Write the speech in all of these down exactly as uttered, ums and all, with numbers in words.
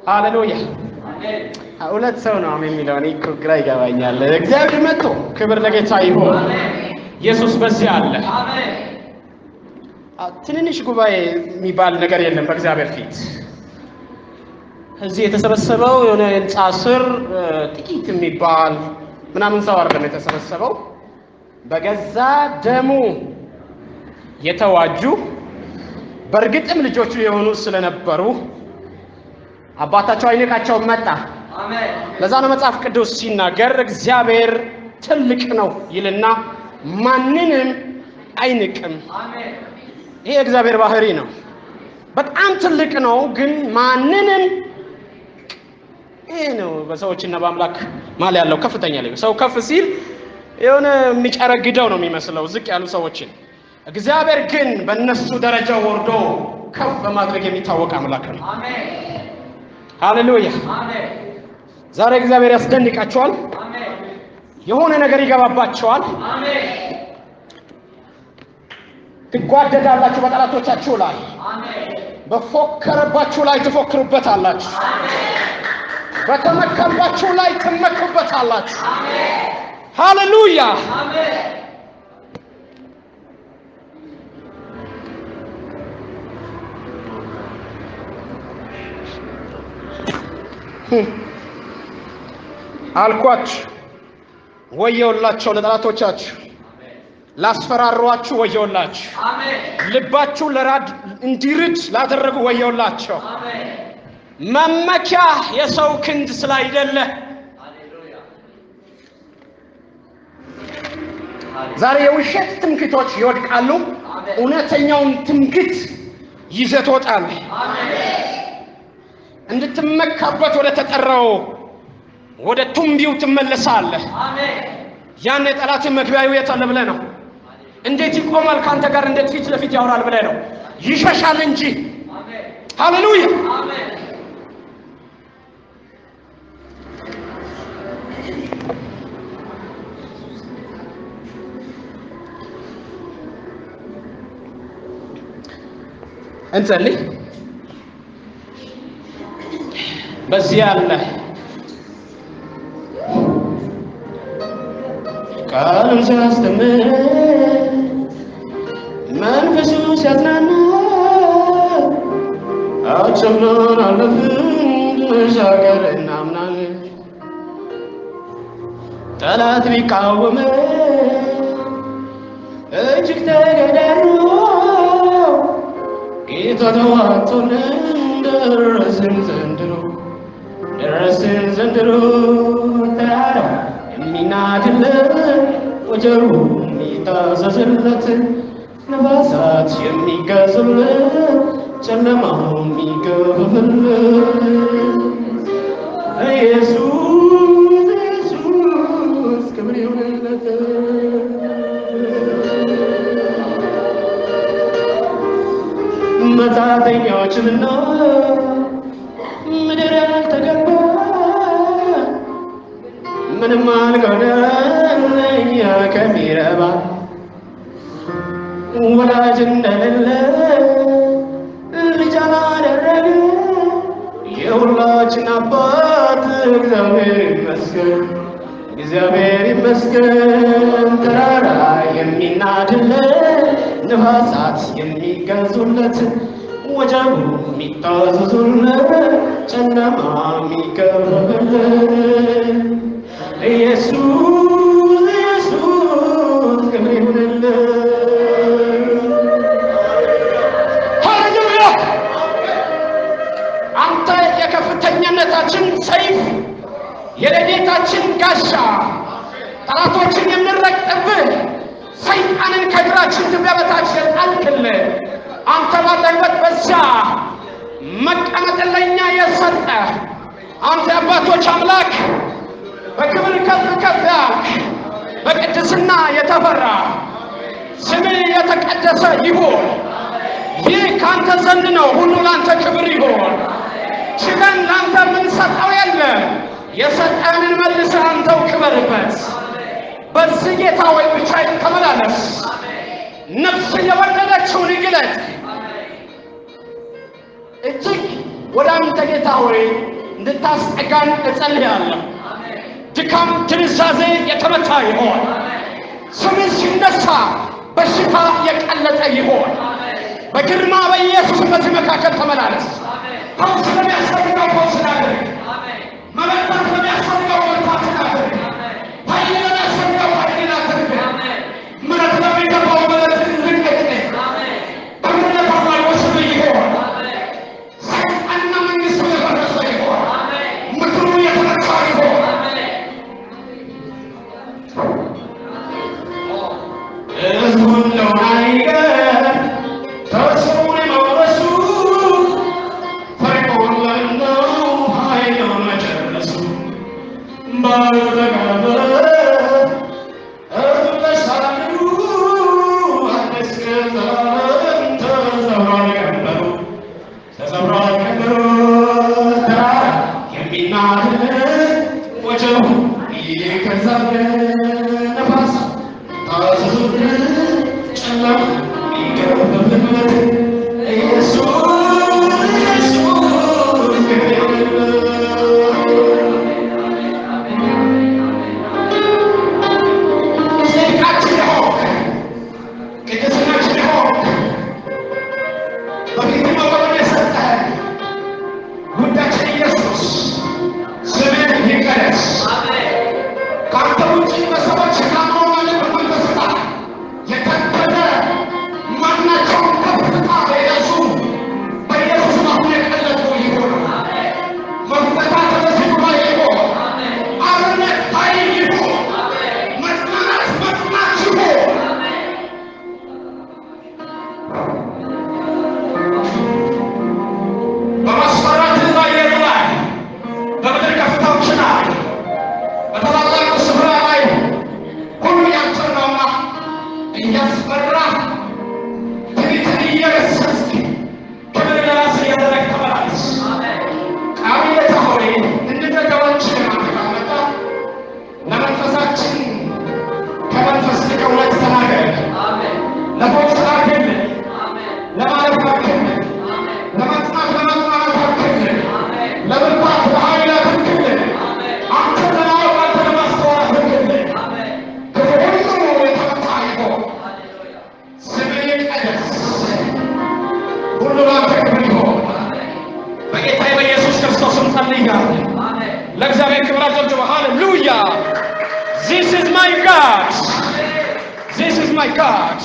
ሃሌሉያ አሜን ሁለት ሰው ነው አሜን የሚለው እኔ እኮ ግራ ይገባኛል እግዚአብሔር መጥቶ ክብር ለጌታ ይሁን አሜን ኢየሱስ በዚህ አለ አሜን ትንንሽ ጉባኤ የሚባል ነገር የለም በእግዚአብሔር ፊት እዚህ የተሰበሰበው የሆነ ህንጻ ስር ጥቂት የሚባል ምናምን ሰው አይደለም የተሰበሰበው በገዛ ደሙ የተዋጁ በርግጥም ልጆቹ የሆኑ ስለነበሩ አባታቸው አይነካቸው መጣ አሜን ለዛ ነው መጽሐፍ ቅዱስ ሲናገር እግዚአብሔር ትልቅ ነው ይልና ማንንም አይንቅም አሜን ይሄ እግዚአብሔር ባህሪ ነው በጣም ትልቅ ነው ግን ማንንም ይሄ ነው በሰዎችና በአምላክ ማለ ያለው ከፍተኛ ላይ ሰው ከፍ ሲል የሆነ የሚጨረግደው ነው የሚመስለው ዝቅ ያሉ ሰዎችን እግዚአብሔር ግን በእነሱ ደረጃ ወርዶ ከፍ በማድረግ የሚታወቅ አምላክ ነው አሜን ሃሌሉያ አሜን ዛሬ እግዚአብሔር ያስደንቃቸዋል አሜን የሆነ ነገር ይገባባቸዋል አሜን ትጓደዳላችሁ በጠላቶቻችሁ ላይ አሜን በፎከረባችሁ ላይ ትፎክሩበታላችሁ አሜን በተመከባችሁ ላይ ትመኩበታላችሁ አሜን ሃሌሉያ አሜን አልኳችሁ ወየውላችሁ ለጠላቶቻችሁ ላስፈራሯችሁ ወየውላችሁ አሜን ልባችሁ ለራድ እንዲርድ ላደረጉ ወየውላችሁ አሜን መመኪያ የሰው ክንድ ስላይደለ ሃሌሉያ ዛሬ የውሸት ትምክቶች ይወድቃሉ እውነተኛውን ትምክት ይዘት ወጣል አሜን እንድትመካበት ወደ ተጠራው ወደ ቱምቢው ትመለሳለህ አሜን ያን የጠላት መግቢያው የታለ ብለ ነው እንዴት ይቆማል ካንተ ጋር እንዴት ፊት ለፊት ያወራል ብለ ነው ይሸሻል እንጂ አሜን ሃሌሉያ አሜን እንጸልይ በዚህ ያለ ቃሉን ሲያስተምር መንፈሱ ሲያጽናና አቸምኖን አለፍን ሻገር እናምናለን ጠላት ቢቃወመ እጅግ ተገዳሩ ጌታ ተዋቶልን ደረስን ዘንድሮ ደረስን ዘንድሮ ተራራ የሚናድለት ወጀሩ የሚታዘዝለት ነፋሳት የሚገዙለት ጨለማው የሚገፍፍለት ኢየሱስ ኢየሱስ ክብር ይሁንለት መጻተኞችንና ምድር ያልተገባ ምንም አልጎደለኝ ከሚረባ ወላጅ እንደሌለ ልጅ አላደረገ የሁላችን አባት እግዚአብሔር ይመስገን እግዚአብሔር ይመስገን ተራራ የሚናድለት ነፋሳት የሚገዙለት ወጀቡ የሚታዘዙለት ጨለማ የሚገፍፍለት ኢየሱስ ኢየሱስ ክብር ይሁንለት ሃሌሉያ አንተ የከፍተኛነታችን ሰይፍ የለጌታችን ጋሻ ጠላቶችን የምንረግጥብህ ሰይጣንን ከእግራችን ትቢያ በታች የጣልክልን አንተ ባለህበት በዛ መቀመጥ ለኛ የሰጠ አንተ አባቶች አምላክ በክብር ከፍ ከፍ ያልክ በቅድስና የተፈራ ስምህ የተቀደሰ ይሁን ይህ ካንተ ዘንድ ነው ሁሉ ላንተ ክብር ይሁን ችለን ላንተ ምንሰጠው የለም የሰጠንን መልሰህ አንተው ክበርበት በዚህ ጌታ ወይ ብቻ ተመላለስ ነፍስ የወደደችውን ግለጥ እጅግ ወደ አንተ ጌታ ሆይ እንድታስጠጋን እጸልያለሁ። ድካም ትንዛዜ የተመታ ይሆን። ስምህ ሲነሳ በሽታ የቀለጠ ይሆን። በግርማ በኢየሱስ በዚህ መካከል ተመላለስ። ፈውስ ለሚያስፈልገው ፈውስ አድርግ። መበርታት ለሚያስፈልገው መበርታት አድርግ። ኃይል ለሚያስፈልገው ኃይል አድርግ። ምሕረት ለሚገባው ምሕረት ልንገድ። በምሕረት ላይ ወስድ ይሆን። ሰይጣንና መንግሥቱ የፈረሰ ይሆን። ምድሩ የተመታ ይሆን። ሕዝቡን ለማይገር ተስፋውን መውረሱ ፈሪቆን ለነው ኃይሉን መጨረሱ ባልተጋበ እብለሳሉ አዲስ ከዘላለም ተዘምሯል ቀንበሩ ተዘምሯል ቀንበሩ ተራራ የሚናድ ወጀቡ ይከዛል ነፋስ ታዝዙ ጨለማ ይገባበት ኢየሱስ Hallelujah. This is my God. This is my God.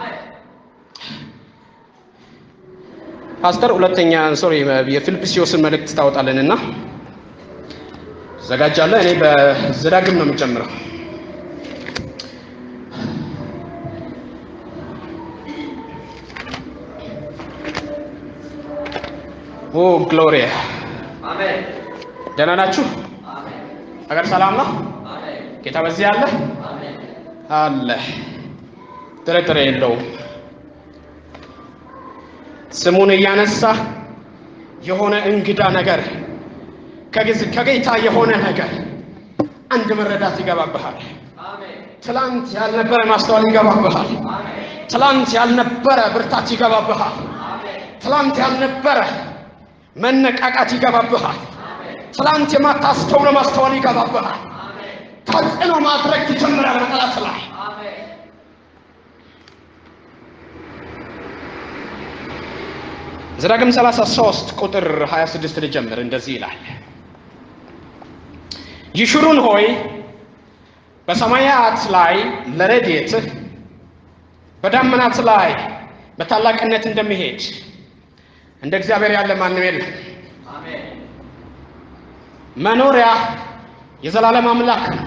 ፓስተር ሁለተኛ ሶሪ የፊልጵስዩስን መልእክት ታወጣለንና ዘጋጃለሁ። እኔ በዘዳግም ነው የምጨምረው። ኦ ግሎሪያ አሜን። ደህና ናችሁ? አሜን። አገር ሰላም ነው? አሜን። ጌታ በዚህ አለ? አሜን። አለ። ጥርጥር የለውም። ስሙን እያነሳ የሆነ እንግዳ ነገር ከጌታ የሆነ ነገር አንድ መረዳት ይገባብሃል። አሜን። ትላንት ያልነበረ ማስተዋል ይገባብሃል። አሜን። ትላንት ያልነበረ ብርታት ይገባብሃል። አሜን። ትላንት ያልነበረ መነቃቃት ይገባብሃል። አሜን። ትላንት የማታስተውለው ማስተዋል ይገባብሃል። አሜን። ተጽዕኖ ማድረግ ትጀምራለህ በጠላት ላይ። አሜን። ዘዳግም ሰላሳ ሶስት ቁጥር ሃያ ስድስት ልጀምር። እንደዚህ ይላል፣ ይሹሩን ሆይ በሰማያት ላይ ለረድኤትህ በዳመናት ላይ በታላቅነት እንደሚሄድ እንደ እግዚአብሔር ያለ ማንም የለም። አሜን። መኖሪያ የዘላለም አምላክ ነው።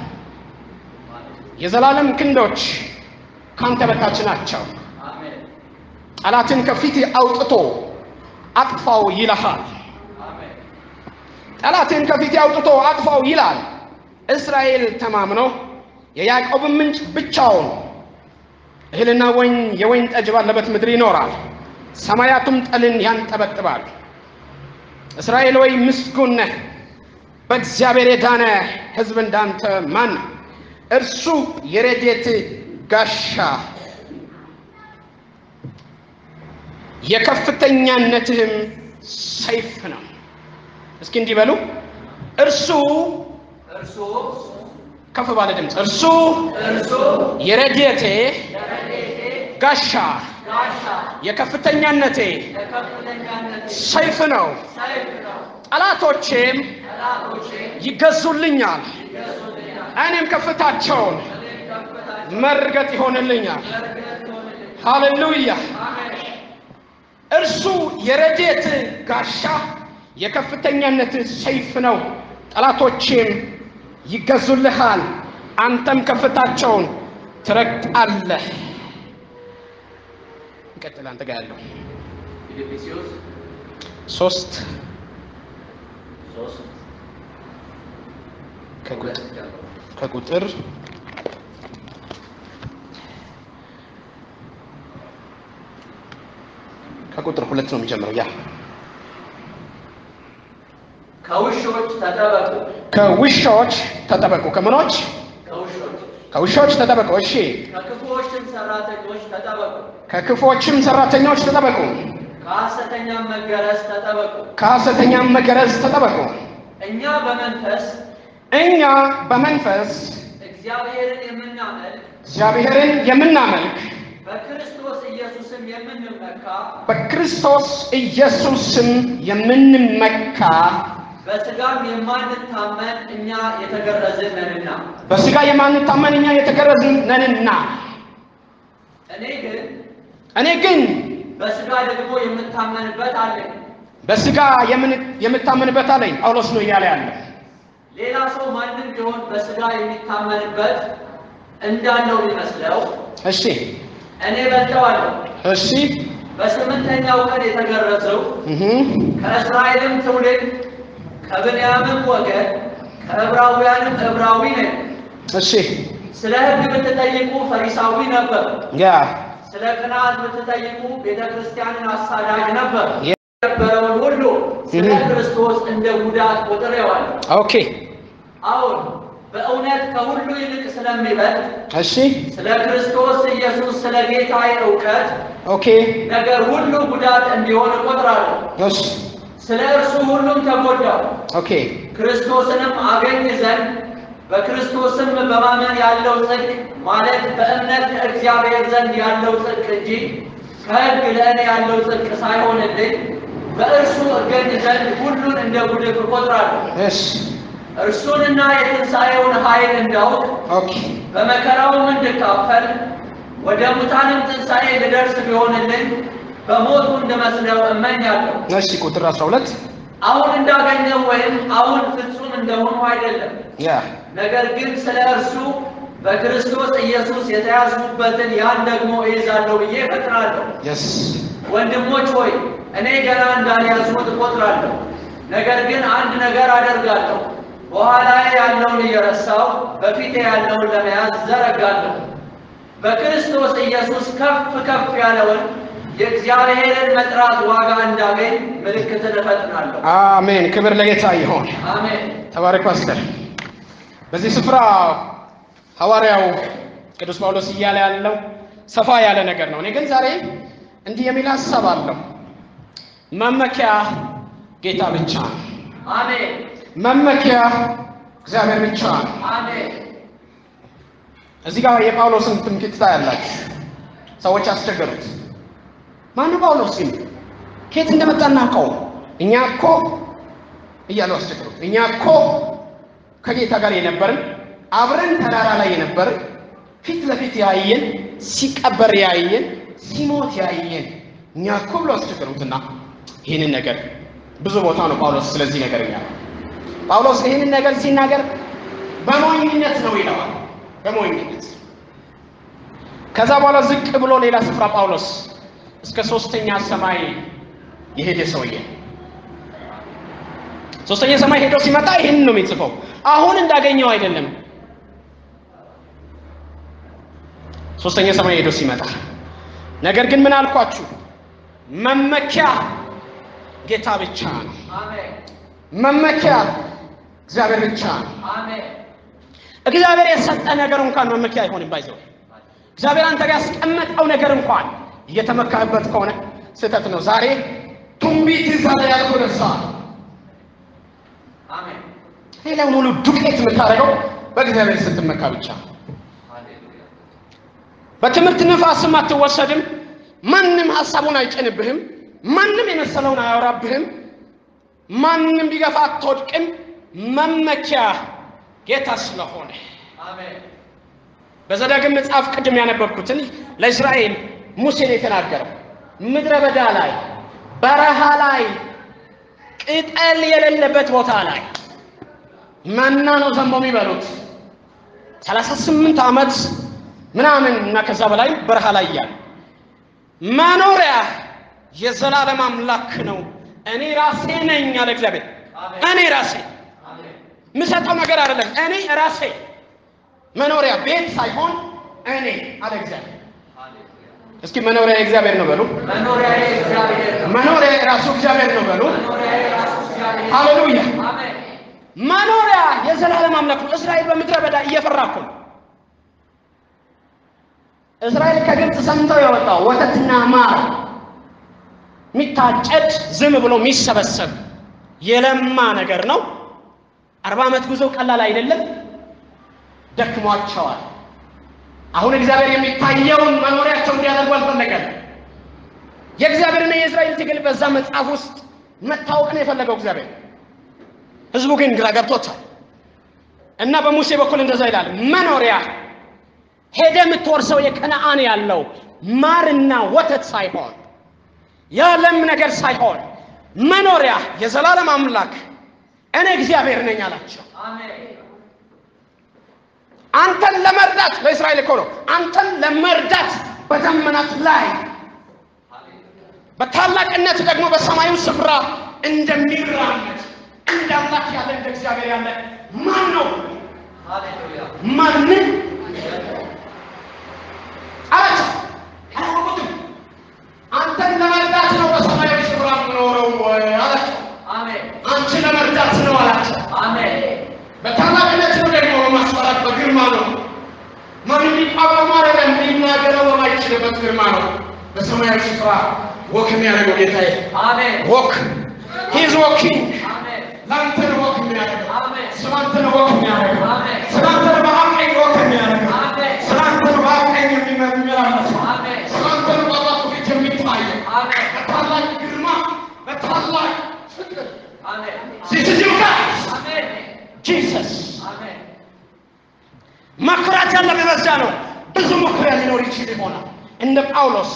የዘላለም ክንዶች ካንተ በታች ናቸው። አሜን። ጠላትን ከፊት አውጥቶ አጥፋው ይልሃል። አሜን። ጠላትን ከፊት አውጥቶ አጥፋው ይላል። እስራኤል ተማምኖ የያዕቆብ ምንጭ ብቻውን እህልና ወይን የወይን ጠጅ ባለበት ምድር ይኖራል። ሰማያቱም ጠልን ያንጠበጥባል። እስራኤል ወይ ምስጉን ነህ፣ በእግዚአብሔር የዳነ ሕዝብ እንዳንተ ማን? እርሱ የረድኤት ጋሻ የከፍተኛነትህም ሰይፍ ነው። እስኪ እንዲህ በሉ፣ እርሱ እርሱ ከፍ ባለ ድምጽ እርሱ እርሱ የረድኤቴ የረድኤቴ ጋሻ ጋሻ የከፍተኛነቴ የከፍተኛነቴ ሰይፍ ነው። ሰይፍ ነው። ጠላቶቼም ጠላቶቼ ይገዙልኛል፣ ይገዙልኛል፣ እኔም ከፍታቸውን እኔም ከፍታቸውን መርገጥ ይሆንልኛል። መርገጥ ይሆንልኛል። ሃሌሉያ። አሜን። እርሱ የረድኤት ጋሻ የከፍተኛነት ሰይፍ ነው። ጠላቶቼም ይገዙልሃል፣ አንተም ከፍታቸውን ትረግጣለህ። ይቀጥል። አንተ ጋር ያለው ፊልጵስዩስ ሶስት ሶስት ከቁጥር ከቁጥር ሁለት ነው የሚጀምረው። ያ ከውሾች ተጠበቁ ከውሾች ተጠበቁ። ከምኖች? ከውሾች ከውሾች ተጠበቁ። እሺ። ከክፉዎችም ሰራተኞች ተጠበቁ። ከክፉዎችም ሰራተኞች ተጠበቁ። ከሐሰተኛም መገረዝ ተጠበቁ። ከሐሰተኛም መገረዝ ተጠበቁ። እኛ በመንፈስ እኛ በመንፈስ እግዚአብሔርን የምናመልክ እግዚአብሔርን የምናመልክ በክርስቶስ ኢየሱስም የምንመካ በክርስቶስ ኢየሱስም የምንመካ በስጋም የማንታመን እኛ የተገረዝን ነንና በስጋ የማንታመን እኛ የተገረዝን ነንና እኔ ግን እኔ ግን በስጋ ደግሞ የምታመንበት አለኝ። በስጋ የምታመንበት አለኝ ጳውሎስ ነው እያለ ያለ። ሌላ ሰው ማንም ቢሆን በስጋ የሚታመንበት እንዳለው ሊመስለው እሺ እኔ በልጠዋለሁ። እሺ በስምንተኛው ቀን የተገረዘው እህ ከእስራኤልም ትውልድ ከብንያምም ወገን ከዕብራውያንም ዕብራዊ ነኝ። እሺ ስለ ሕግ ብትጠይቁ ፈሪሳዊ ነበር። ያ ስለ ቅንዓት ብትጠይቁ ቤተክርስቲያንን አሳዳጅ ነበር። የነበረውን ሁሉ ስለ ክርስቶስ እንደ ጉዳት ቆጥሬዋለሁ። ኦኬ አሁን በእውነት ከሁሉ ይልቅ ስለሚበልጥ እሺ ስለ ክርስቶስ ኢየሱስ ስለ ጌታዬ ዕውቀት ኦኬ ነገር ሁሉ ጉዳት እንዲሆን እቆጥራለሁ። እሺ ስለ እርሱ ሁሉም ተጎዳው። ኦኬ ክርስቶስንም አገኝ ዘንድ በክርስቶስም በማመን ያለው ጽድቅ ማለት በእምነት ከእግዚአብሔር ዘንድ ያለው ጽድቅ እንጂ ከሕግ ለእኔ ያለው ጽድቅ ሳይሆንልኝ በእርሱ እገኝ ዘንድ ሁሉን እንደ ጉድፍ እቆጥራለሁ። እሺ እርሱንና የትንሣኤውን ኃይል እንዳውቅ ኦኬ በመከራውም እንድካፈል ወደ ሙታንም ትንሣኤ ልደርስ ቢሆንልኝ በሞቱ እንድመስለው እመኛለሁ። እሺ ቁጥር አስራ ሁለት አሁን እንዳገኘው ወይም አሁን ፍጹም እንደሆኑ አይደለም፣ ያ ነገር ግን ስለ እርሱ በክርስቶስ ኢየሱስ የተያዝኩበትን ያን ደግሞ እይዛለሁ ብዬ እፈጥናለሁ። የስ ወንድሞች ሆይ እኔ ገና እንዳልያዝኩት እቆጥራለሁ። ነገር ግን አንድ ነገር አደርጋለሁ፣ በኋላዬ ያለውን እየረሳሁ በፊቴ ያለውን ለመያዝ ዘረጋለሁ። በክርስቶስ ኢየሱስ ከፍ ከፍ ያለውን የእግዚአብሔርን መጥራት ዋጋ እንዳገኝ ምልክትን እፈጥናለሁ። አሜን። ክብር ለጌታ ይሁን። አሜን። ተባረክ ፓስተር። በዚህ ስፍራ ሐዋርያው ቅዱስ ጳውሎስ እያለ ያለው ሰፋ ያለ ነገር ነው። እኔ ግን ዛሬ እንዲህ የሚል ሐሳብ አለው። መመኪያ ጌታ ብቻ ነው። አሜን። መመኪያ እግዚአብሔር ብቻ ነው። አሜን። እዚህ ጋር የጳውሎስን ትምክህት ታያላችሁ። ሰዎች አስቸገሩት። ማነው ጳውሎስ ግን? ከየት እንደመጣ እናውቀው? እኛ እኮ እያሉ አስቸገሩት። እኛ እኮ ከጌታ ጋር የነበርን አብረን ተራራ ላይ የነበርን ፊት ለፊት ያየን ሲቀበር ያየን ሲሞት ያየን እኛ እኮ ብሎ አስቸገሩትና ይህንን ነገር ብዙ ቦታ ነው ጳውሎስ ስለዚህ ነገር ያለው። ጳውሎስ ይህንን ነገር ሲናገር በሞኝነት ነው ይለዋል። በሞኝነት ከዛ በኋላ ዝቅ ብሎ ሌላ ስፍራ ጳውሎስ እስከ ሶስተኛ ሰማይ የሄደ ሰውዬ ሶስተኛ ሰማይ ሄዶ ሲመጣ ይሄን ነው የሚጽፈው። አሁን እንዳገኘው አይደለም። ሶስተኛ ሰማይ ሄዶ ሲመጣ ነገር ግን ምን አልኳችሁ? መመኪያ ጌታ ብቻ ነው። አሜን። መመኪያ እግዚአብሔር ብቻ ነው። አሜን። እግዚአብሔር የሰጠ ነገር እንኳን መመኪያ አይሆንም። ባይዘው እግዚአብሔር አንተ ጋር ያስቀመጠው ነገር እንኳን እየተመካበት ከሆነ ስህተት ነው። ዛሬ ቱምቢት ይዛለ ያልኩ ለሳ አሜን። ሌላው ሙሉ ዱቄት የምታደርገው በእግዚአብሔር ስትመካ ብቻ። በትምህርት ንፋስም አትወሰድም። ማንም ሐሳቡን አይጭንብህም። ማንም የመሰለውን አያወራብህም። ማንም ቢገፋ አትወድቅም። መመኪያ ጌታ ስለሆነ አሜን። በዘዳግም መጽሐፍ ቅድም ያነበብኩትን ለእስራኤል ሙሴን የተናገረው ምድረ በዳ ላይ በረሃ ላይ ቅጠል የሌለበት ቦታ ላይ መና ነው ዘንቦ የሚበሉት ሰላሳ ስምንት ዓመት ምናምን እና ከዛ በላይ በረሃ ላይ ያለ መኖሪያ የዘላለም አምላክ ነው። እኔ ራሴ ነኝ አለ እግዚአብሔር። እኔ ራሴ ምሰጠው ነገር አይደለም። እኔ ራሴ መኖሪያ ቤት ሳይሆን እኔ አለ እግዚአብሔር። እስኪ መኖሪያ የእግዚአብሔር ነው በሉ። መኖሪያ የእግዚአብሔር ነው። መኖሪያ ራሱ እግዚአብሔር ነው በሉ። ሃሌሉያ አሜን። መኖሪያ የዘላለም አምላክ ነው። እስራኤል በምድረ በዳ እየፈራኩ ነው። እስራኤል ከግብጽ ሰምተው የወጣው ወተትና ማር ሚታጨድ ዝም ብሎ የሚሰበሰብ የለማ ነገር ነው። አርባ ዓመት ጉዞ ቀላል አይደለም። ደክሟቸዋል። አሁን እግዚአብሔር የሚታየውን መኖሪያቸው እንዲያደርጉ አልፈለገም። የእግዚአብሔርና የእስራኤል ትግል በዛ መጽሐፍ ውስጥ መታወቅ ነው የፈለገው እግዚአብሔር። ህዝቡ ግን ግራ ገብቶታል እና በሙሴ በኩል እንደዛ ይላል። መኖሪያ ሄደ የምትወርሰው የከነዓን ያለው ማርና ወተት ሳይሆን የዓለም ነገር ሳይሆን መኖሪያ የዘላለም አምላክ እኔ እግዚአብሔር ነኝ አላቸው። አሜን። አንተን ለመርዳት ለእስራኤል እኮ ነው። አንተን ለመርዳት በደመናት ላይ በታላቅነት ደግሞ በሰማዩ ስፍራ እንደሚራመድ እንደ አምላክ ያለ እንደ እግዚአብሔር ያለ ማን ነው? ሃሌሉያ ማንም አላቸው። አላወቁትም። አንተን ለመርዳት ነው በሰማያዊ ስፍራ የምኖረው አላቸው። አሜን። አንቺን ለመርዳት ነው አላቸው። አሜን። በታላቅነት ነው ደግሞ በማስፈራት በግርማ ነው። ማንም ሊቋቋም አይደለም። ሊናገረው በማይችልበት ግርማ ነው በሰማያዊ ስፍራ ወክ የሚያደርገው ጌታዬ። አሜን። ወክ ሂዝ ወኪንግ አሜን። ላንተ ነው ወክ የሚያደርገው። አሜን። ስላንተ ነው ወክ የሚያደርገው። አሜን። ስላንተ ነው በአቀኝ ወክ የሚያደርገው። አሜን። ስላንተ ነው በአቀኝ የሚመላለሰው። አሜን። ስላንተ ነው በአባቱ ፊት የሚታየው። አሜን። በታላቅ ግርማ በታላቅ ፍቅር አሜን። This is your God. አሜን። Jesus አሜን። መኩራት ያለበት በዛ ነው። ብዙ መኩሪያ ሊኖር ይችል ይሆናል። እንደ ጳውሎስ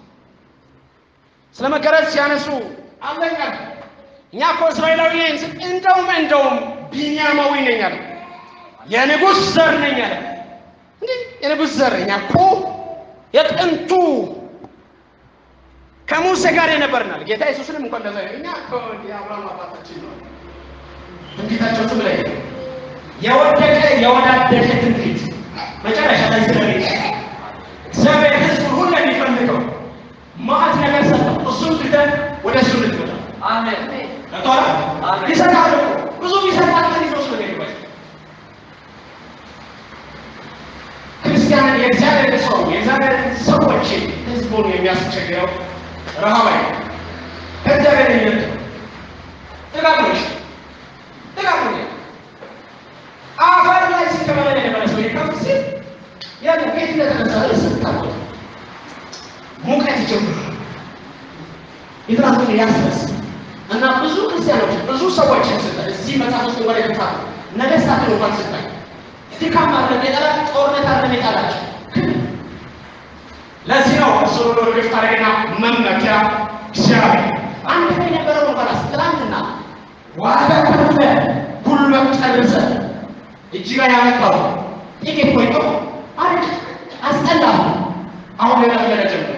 ስለ መከራት ሲያነሱ አለኛ እኛ እኮ እስራኤላዊ ነን እንደውም እንደውም ቢንያማዊ ነኝ አለ። የንጉሥ ዘር ነኝ አለ። እንዴ የንጉሥ ዘር እኛ እኮ የጥንቱ ከሙሴ ጋር የነበርናል። ጌታ ኢየሱስንም እንኳን እንደዛ እኛ እኮ የአብርሃም አባታችን ነው። እንዴታቸው ትብለይ የወደቀ የወዳደቀ ትንቢት መጨረሻ ላይ ስለሚል እግዚአብሔር ሕዝቡን ሁሉ የሚፈልገው ማዕት ነገር ሰጠው። እሱን ትተን ወደ እሱ ልትመጣ አሜን ለቷላ አሜን። ይሰጣሉ ብዙ ይሰጣሉ ይዞስ ነው የሚባል ክርስቲያን የእግዚአብሔር ሰው የእግዚአብሔር ሰዎች ሕዝቡን የሚያስቸግረው ረሃብ አይደለም። ከእግዚአብሔር የሚመጣ ጥጋብሽ ጥጋብሽ አፈር ላይ ሲከመለ የነበረ ሰው ይከፍሲ ያን ከየት እንደተነሳ ለስታው ሙቀት ይጀምራል። ይድራሱ ያስነስ እና ብዙ ክርስቲያኖች ብዙ ሰዎች እዚህ መጽሐፍ ውስጥ ወደ ገፋ ነገስታት ነው ማለት ነው። ድካም አለ የጠላት ጦርነት አለ የጣላቸው ለዚህ ነው እሱ ወደ ገፋ ታሪክና መመኪያ እግዚአብሔር አንድ ላይ የነበረው ባላስ ትላንትና ዋጋ ከፍለ ጉልበት ጨርሰ እጅጋ ያመጣው ጥቂት ቆይቶ አሪፍ አስጠላ አሁን ሌላ ነገር ጀመረ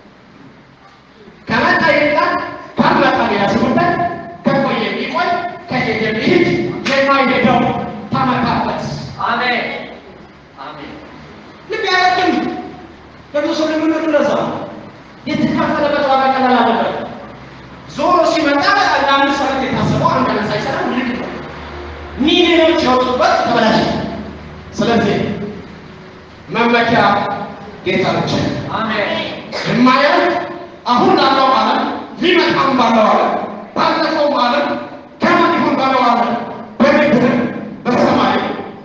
ከመጣ ይላል ካላታ ያስቡበት ከቆየ ይቆይ ከሄደ ይሄድ የማይሄደው ታመጣበት አሜን አሜን። ልብ ያረክም ለብዙ ለምን እንደዛ የተካፈለበት ዋጋ ቀላል አይደለም። ዞሮ ሲመጣ ለአንድ ሰዓት የታሰበው አንድ ቀን ሳይሰራ ልክ ነው ሚሊዮኖች ያወጡበት ተበላሸ። ስለዚህ መመኪያ ጌታ ብቻ አሜን። የማያልቅ አሁን ላለው ዓለም ሊመጣም ባለው ዓለም ባለፈው ዓለም ከማን ይሁን ባለው ዓለም በምድር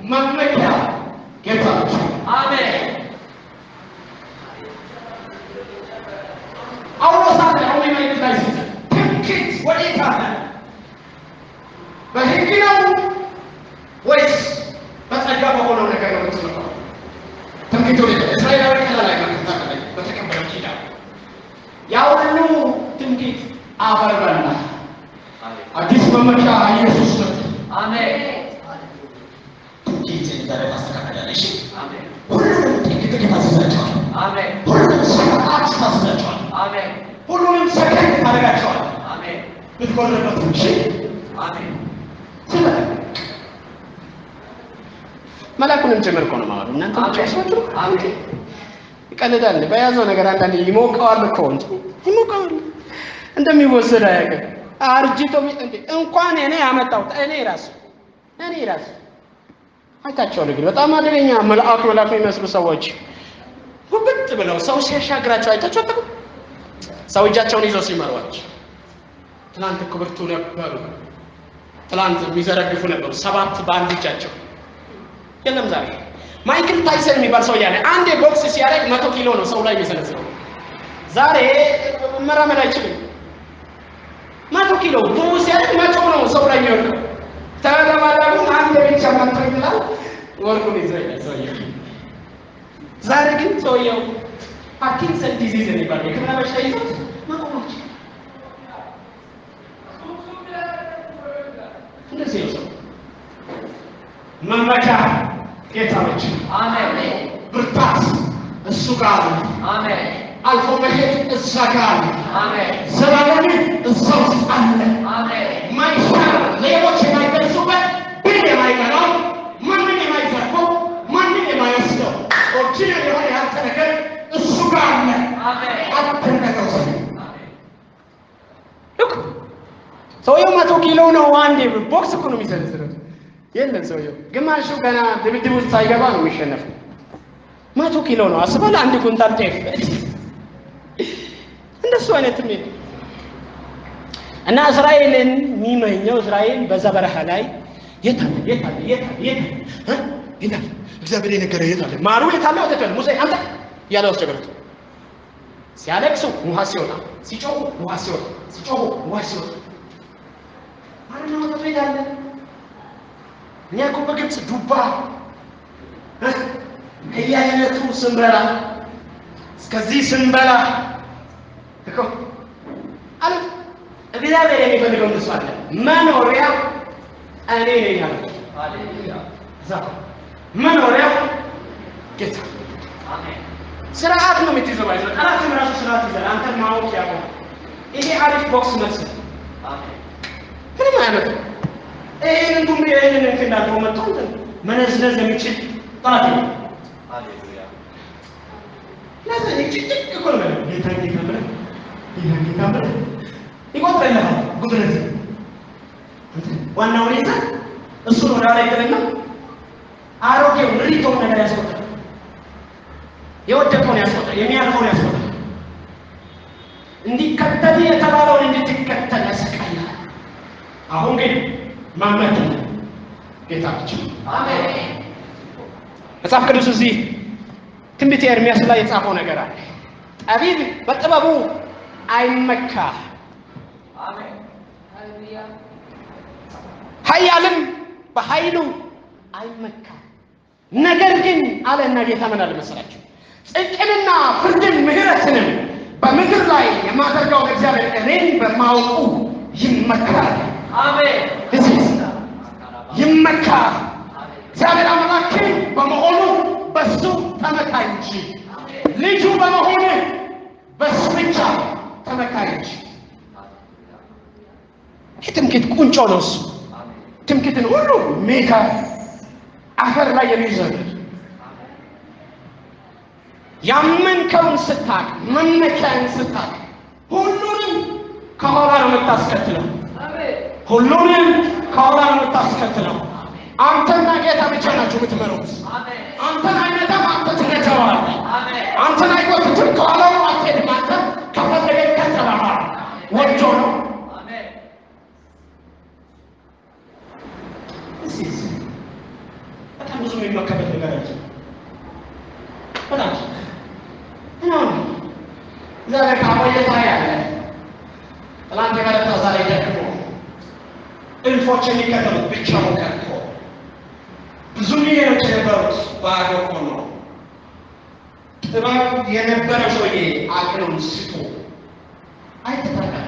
መመኪያ ጌታ ብቻ። አሜን። አውሮሳት አሁን ማለት ላይ ትምክህት ወዴት አለ? በሕግ ነው ወይስ በጸጋ በሆነው ነገር ነው የምትመጣው? ትምክህት ወዴት? እስራኤላዊ ከላይ ማለት በተቀበለው ኪዳን ያው ሁሉ ትምክህት አፈር በላ። አዲስ መመኪያ ኢየሱስ ነው። አሜን። ትምክህት እንደረዳ አስተካክላለሽ። አሜን። ሁሉም ትምክህት ታስዛቸዋል። አሜን። ሁሉም ስርዓት ታስዛቸዋል። አሜን። ሁሉም ሰከንድ ታደርጋቸዋል። አሜን። ብትቆርበት እንጂ አሜን። መላኩንም ጭምር እኮ ነው ማለት እናንተ ብቻችሁ አሜን። ይቀልዳል። በያዘው ነገር አንዳንዴ ይሞቀዋል እኮ እንጂ ይሞቀዋል እንደሚወሰድ አያውቅም። አርጅቶ እንዴ እንኳን እኔ ያመጣሁት እኔ ራሱ እኔ ራሱ አይታቸዋል። ግን በጣም አደገኛ መልአክ መልአክ የሚመስሉ ሰዎች ጉብጥ ብለው ሰው ሲያሻግራቸው አይታቸው። ሰው እጃቸውን ይዘው ሲመሯቸው ትናንት እኮ ብርቱ ነበሩ፣ ትናንት የሚዘረግፉ ነበሩ፣ ሰባት በአንድ እጃቸው የለም ዛሬ። ማይክል ታይሰን የሚባል ሰው ያለ አንድ ቦክስ ሲያደርግ መቶ ኪሎ ነው ሰው ላይ የሚሰነዝረው። ዛሬ መራመድ አይችልም። መቶ ኪሎ ቦክስ ሲያደርግ መቶ ነው ሰው ላይ የሚወድቀው። ተለማዳሙ አንድ ብቻ መቶ ይላል ወርቁን ይዘው ሰውየው። ዛሬ ግን ሰውየው ፓርኪንሰን ዲዚዝ የሚባል የሕክምና በሽታ ይዞት መቆሞች እንደዚህ ነው ሰው መመኪያ ጌታ ብቻ። አሜን። ብርታት እሱ ጋር ነው። አሜን። አልፎ መሄድ እዛ ጋር ነው። አሜን። ዘላለም እዛው ውስጥ አለ። አሜን። ማይሻር ሌቦች የማይደርሱበት ብል የማይቀረው ማንም የማይዘርፈው ማንም የማይወስደው ኦሪጂናል የሆነ ያንተ ነገር እሱ ጋር አለ። አሜን። አትነገው ሰው ልክ ሰውየው መቶ ኪሎ ነው። አንዴ ቦክስ እኮ ነው የሚሰነዝረው። የለም ሰውየው ግማሹ ገና ድብድብ ውስጥ ሳይገባ ነው የሚሸነፈው። መቶ ኪሎ ነው አስበል። አንድ ኩንታል ጤፍ እንደሱ አይነትም የለም። እና እስራኤልን የሚመኘው እስራኤል በዛ በረሃ ላይ የት አለ የት አለ የት አለ የት አለ የት አለ እግዚአብሔር የነገረው የት አለ ማሩ የት አለ ወተት ሙሴ አንተ ያለው አስቸገሩት። ሲያለቅሱ ውሃ ሲወጣ፣ ሲጮሁ ውሃ ሲወጣ፣ ሲጮሁ ውሃ ሲወጣ ማርና ወተት የት አለ? እኛ እኮ በግብፅ ዱባ ከየአይነቱ ስንበላ እስከዚህ ስንበላ እኮ አለ። እግዚአብሔር የሚፈልገው እንደሱ አለ። መኖሪያ እኔ ነኝ አለ። ሃሌሉያ። መኖሪያ ጌታ። አሜን። ስርዓት ነው የምትይዘው። ባይዘው ጠላትም ራሱ ስርዓት ይዘህ አንተን ማወቅ ያለው ይሄ አሪፍ ቦክስ መልስ ነው። አሜን። ምንም አያመጣም። ይሄንን ዱም ይሄንን እንትን እንዳልከው መጥቶ እንትን መነዝነዝ የሚችል ጠላት ነው። ሃሌሉያ። ለዚህ ጭጭቅ እኮ ነው ጌታ ጌታ ብለህ ጌታ ጌታ ብለህ ይቆጥረልሃል ጉድለት። ዋናው ሁኔታ እሱ ነው። ዳራ ይገለና አሮጌው ሪቶን ነገር ያስቆጣል፣ የወደቀውን ያስቆጣል፣ የሚያልፈውን ያስቆጣል። እንዲከተል የተባለውን እንድትከተል ያሰቃያል። አሁን ግን ማመት ጌታ ብቻ። አሜን። መጽሐፍ ቅዱስ እዚህ ትንቢተ ኤርምያስ ላይ የጻፈው ነገር አለ። ጠቢብ በጥበቡ አይመካ፣ አሜን። ሃሌሉያ። ኃያልም በኃይሉ አይመካ። ነገር ግን አለና ጌታ ምን አለ መሰላችሁ? ጽድቅንና ፍርድን ምሕረትንም በምድር ላይ የማደርገውን እግዚአብሔር እኔን በማወቁ ይመካል። አሜን። ይመካ። እግዚአብሔር አምላክህ በመሆኑ በሱ ተመካ እንጂ ልጁ በመሆኑ በሱ ብቻ ተመካ እንጂ። የትምክህት ቁንጮ ነው እሱ። ትምክህትን ሁሉ ሜዳ አፈር ላይ የሚዘር ያመንከውን ስታቅ መመኪያን ስታቅ ሁሉንም ከኋላ ነው የምታስከትለው። ሁሉንም ከኋላ ነው የምታስከትለው። አንተና ጌታ ብቻ ናችሁ የምትመሩት። አንተን አይነዳም፣ አንተ ትነዳዋለህ። አንተን አይጎትትም፣ ከኋላው አትሄድም። አንተ ከፈለገ ይከተልሃል። ወዶ ነው። በጣም ብዙ የሚመከበት ነገር አለ። በጣም ነው ዛሬ ካወየታ ያለ ትላንት የመረጣ ዛሬ ደግሞ እልፎች የሚከተሉት ብቻውን ቀርቶ ብዙ ሚሊዮኖች የነበሩት ባዶ ሆኖ ጥበብ የነበረው ሰውዬ አቅሉን ስቶ አይተታል።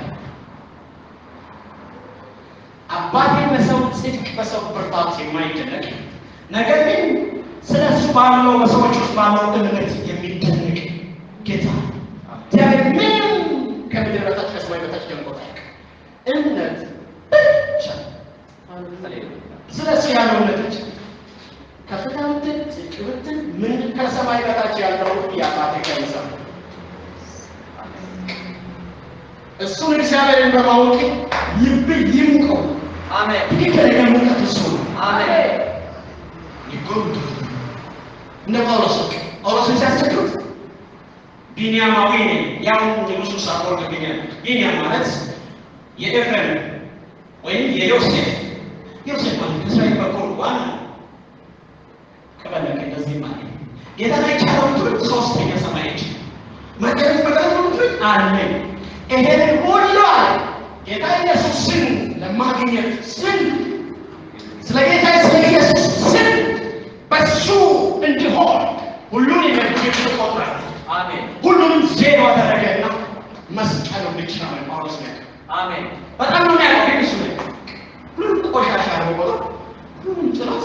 አባቴ በሰው ጽድቅ በሰው ብርታት የማይደነቅ ነገር ግን ስለሱ ባለው በሰዎች ውስጥ ባለው እምነት የሚደነቅ ጌታ እግዚአብሔር ምንም ከምድር በታች ከሰማይ በታች ደንቆት አያውቅም። እምነት ብቻ ስለሱ ያለው እምነት ብቻ ከፍታውትን ጽድቅትን ምን ከሰማይ በታች ያለው ያባቴ ከመሳ እሱን እግዚአብሔርን በማወቅ ልብ ይሙቀው። አሜን። ትክክለኛ ሙቀት እሱ ነው። አሜን። ይጎዱ እንደ ጳውሎስ ጳውሎስ ሲያስተምር ቢንያማዊ ነኝ ያው ንጉሡ ሳኦል ከቢንያም ቢንያም ማለት የኤፍሬም ወይም የዮሴፍ ዮሴፍ ማለት ከእስራኤል በኩል ዋና ከበለቀ እንደዚህ ማለት ጌታን አይቻለው ትርፍ ሶስተኛ ሰማይ እንጂ መገረዝ መገረዝ ትርፍ አሜን። ይሄንን ሁሉ ጌታ ኢየሱስን ለማግኘት ስል ስለ ጌታ ስለ ኢየሱስ ስል በሱ እንዲሆን ሁሉን የሚያደርግ ቆጥሯል። አሜን። ሁሉንም ዜሮ አደረገና መስቀሉ ብቻ ነው ጳውሎስ ነው። አሜን። በጣም ነው ያለው እሱ ነው። ሁሉም ቆሻሻ ነው ቆጥሮ ሁሉም ጥላት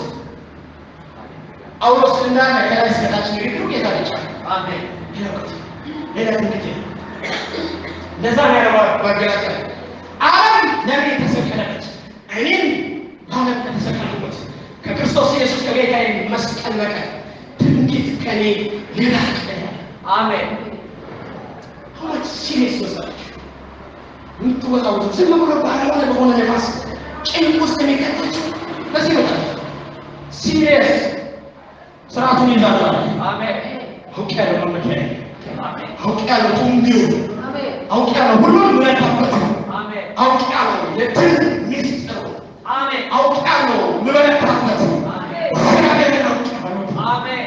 ጳውሎስ እንዳለ ከላይ እስከታች ነው ጌታ ብቻ። አሜን። ይላል ሌላ ትንሽ ለዛ ነው ያለው ባገላጣ ዓለም ለኔ ተሰቀለች እኔም ዓለም ተሰቀለች ከክርስቶስ ኢየሱስ ከጌታዬ መስቀል በቀር ትንቢት ከኔ ሌላ አይደለም። አሜን። ሆት ሲሪየስ ነው ምትወጣው ዝም ብሎ ባለው በሆነ ነፋስ ጭንቅ ውስጥ የሚከታቸው በዚህ ነው ሲሪየስ ስራቱን ይዛታል። አሜን። ሁቅ ያለው መመከረ አሜን። ሁቅ ያለው ቱምቢው አሜን። ሁቅ ያለው ሁሉን ምረታበት አሜን። ሁቅ ያለው የትል ሚስጥሩ አሜን። ሁቅ ያለው ምረታበት አሜን። አሜን።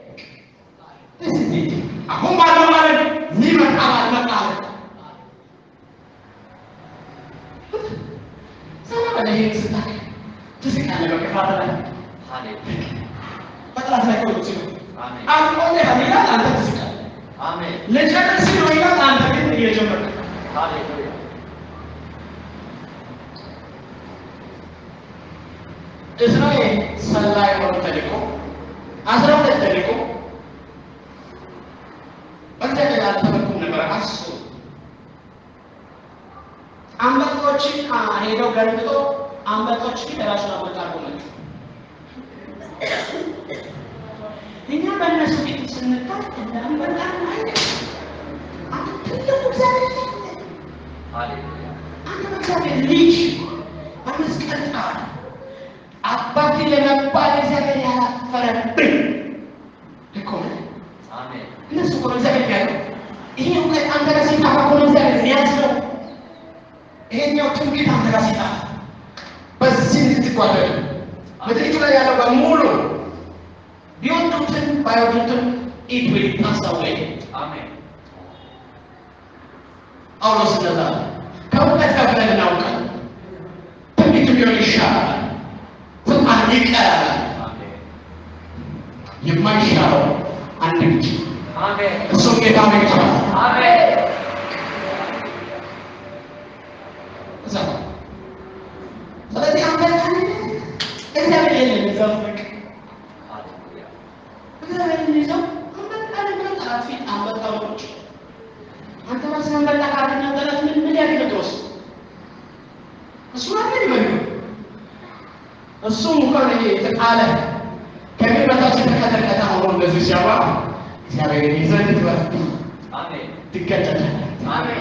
እዚህ አሁን ባለው ማለት ሊመጣ ባልመጣ ሰላም አለኝ ስታክ ትስቃለ በከፋታ ሃሌሉያ በጥራት ላይ ቆይ አሜን። አሁን ለሃሌሉያ አንተ ትስቃለ አሜን። ለጨረስ ነው ይላል አንተ ግን እየጀመርክ ሃሌሉያ እስራኤል ሰላይ ሆኖ ተልኮ አስራ ሁለት ተልኮ በእንደገና ያልተበቁም ነበር። አስቡ አንበጦችን ሄደው ገልብጦ አንበጦችን ራሱን አመጣ ቆመች። እኛ በእነሱ ፊት ስንታይ አንበጣ ማለት አንተ ትልቁ እግዚአብሔር ሃሌሉያ አንተ እግዚአብሔር ልጅ በመስቀል ጣል አባቴ ለመባል እግዚአብሔር ያላፈረብኝ እኮ አሜን። እነሱ እኮ እግዚአብሔር ያለው ይሄ እውቀት አንተ ጋር ሲጣፋ እኮ እግዚአብሔር ያዝነው። ይሄኛው ትንቢት አንተ ጋር ሲጣፋ በዚህ ልትጓደል ምድሪቱ ላይ ያለው በሙሉ ቢወዱትም ባይወዱትም it will pass away አሜን። ጳውሎስ እንደዛ ከእውቀት ጋር ብለን እናውቃለን። ትንቢቱ ቢሆን ይሻላል ፍቃድ ይቀራል አሜን። የማይሻለው አንድ ብቻ አሜን። እሱ ጌታ ብቻ አሜን። እዛ ስለዚህ አንተ እግዚአብሔር የለም ዘፈቅ ሃሌሉያ እግዚአብሔር ይዘው አንተ አንተ ታፊ አመጣዎች አንተ ራስህ አንተ ካርና ተረት ምን ምን ያደርገውስ እሱ አይደል ይመጣ እሱ እንኳን የተጣለ ከሚመጣው ተከተከታ ሆኖ እንደዚህ ሲያባ እግዚአብሔር ይዘን ትወጣ አሜን። ትከተተ አሜን።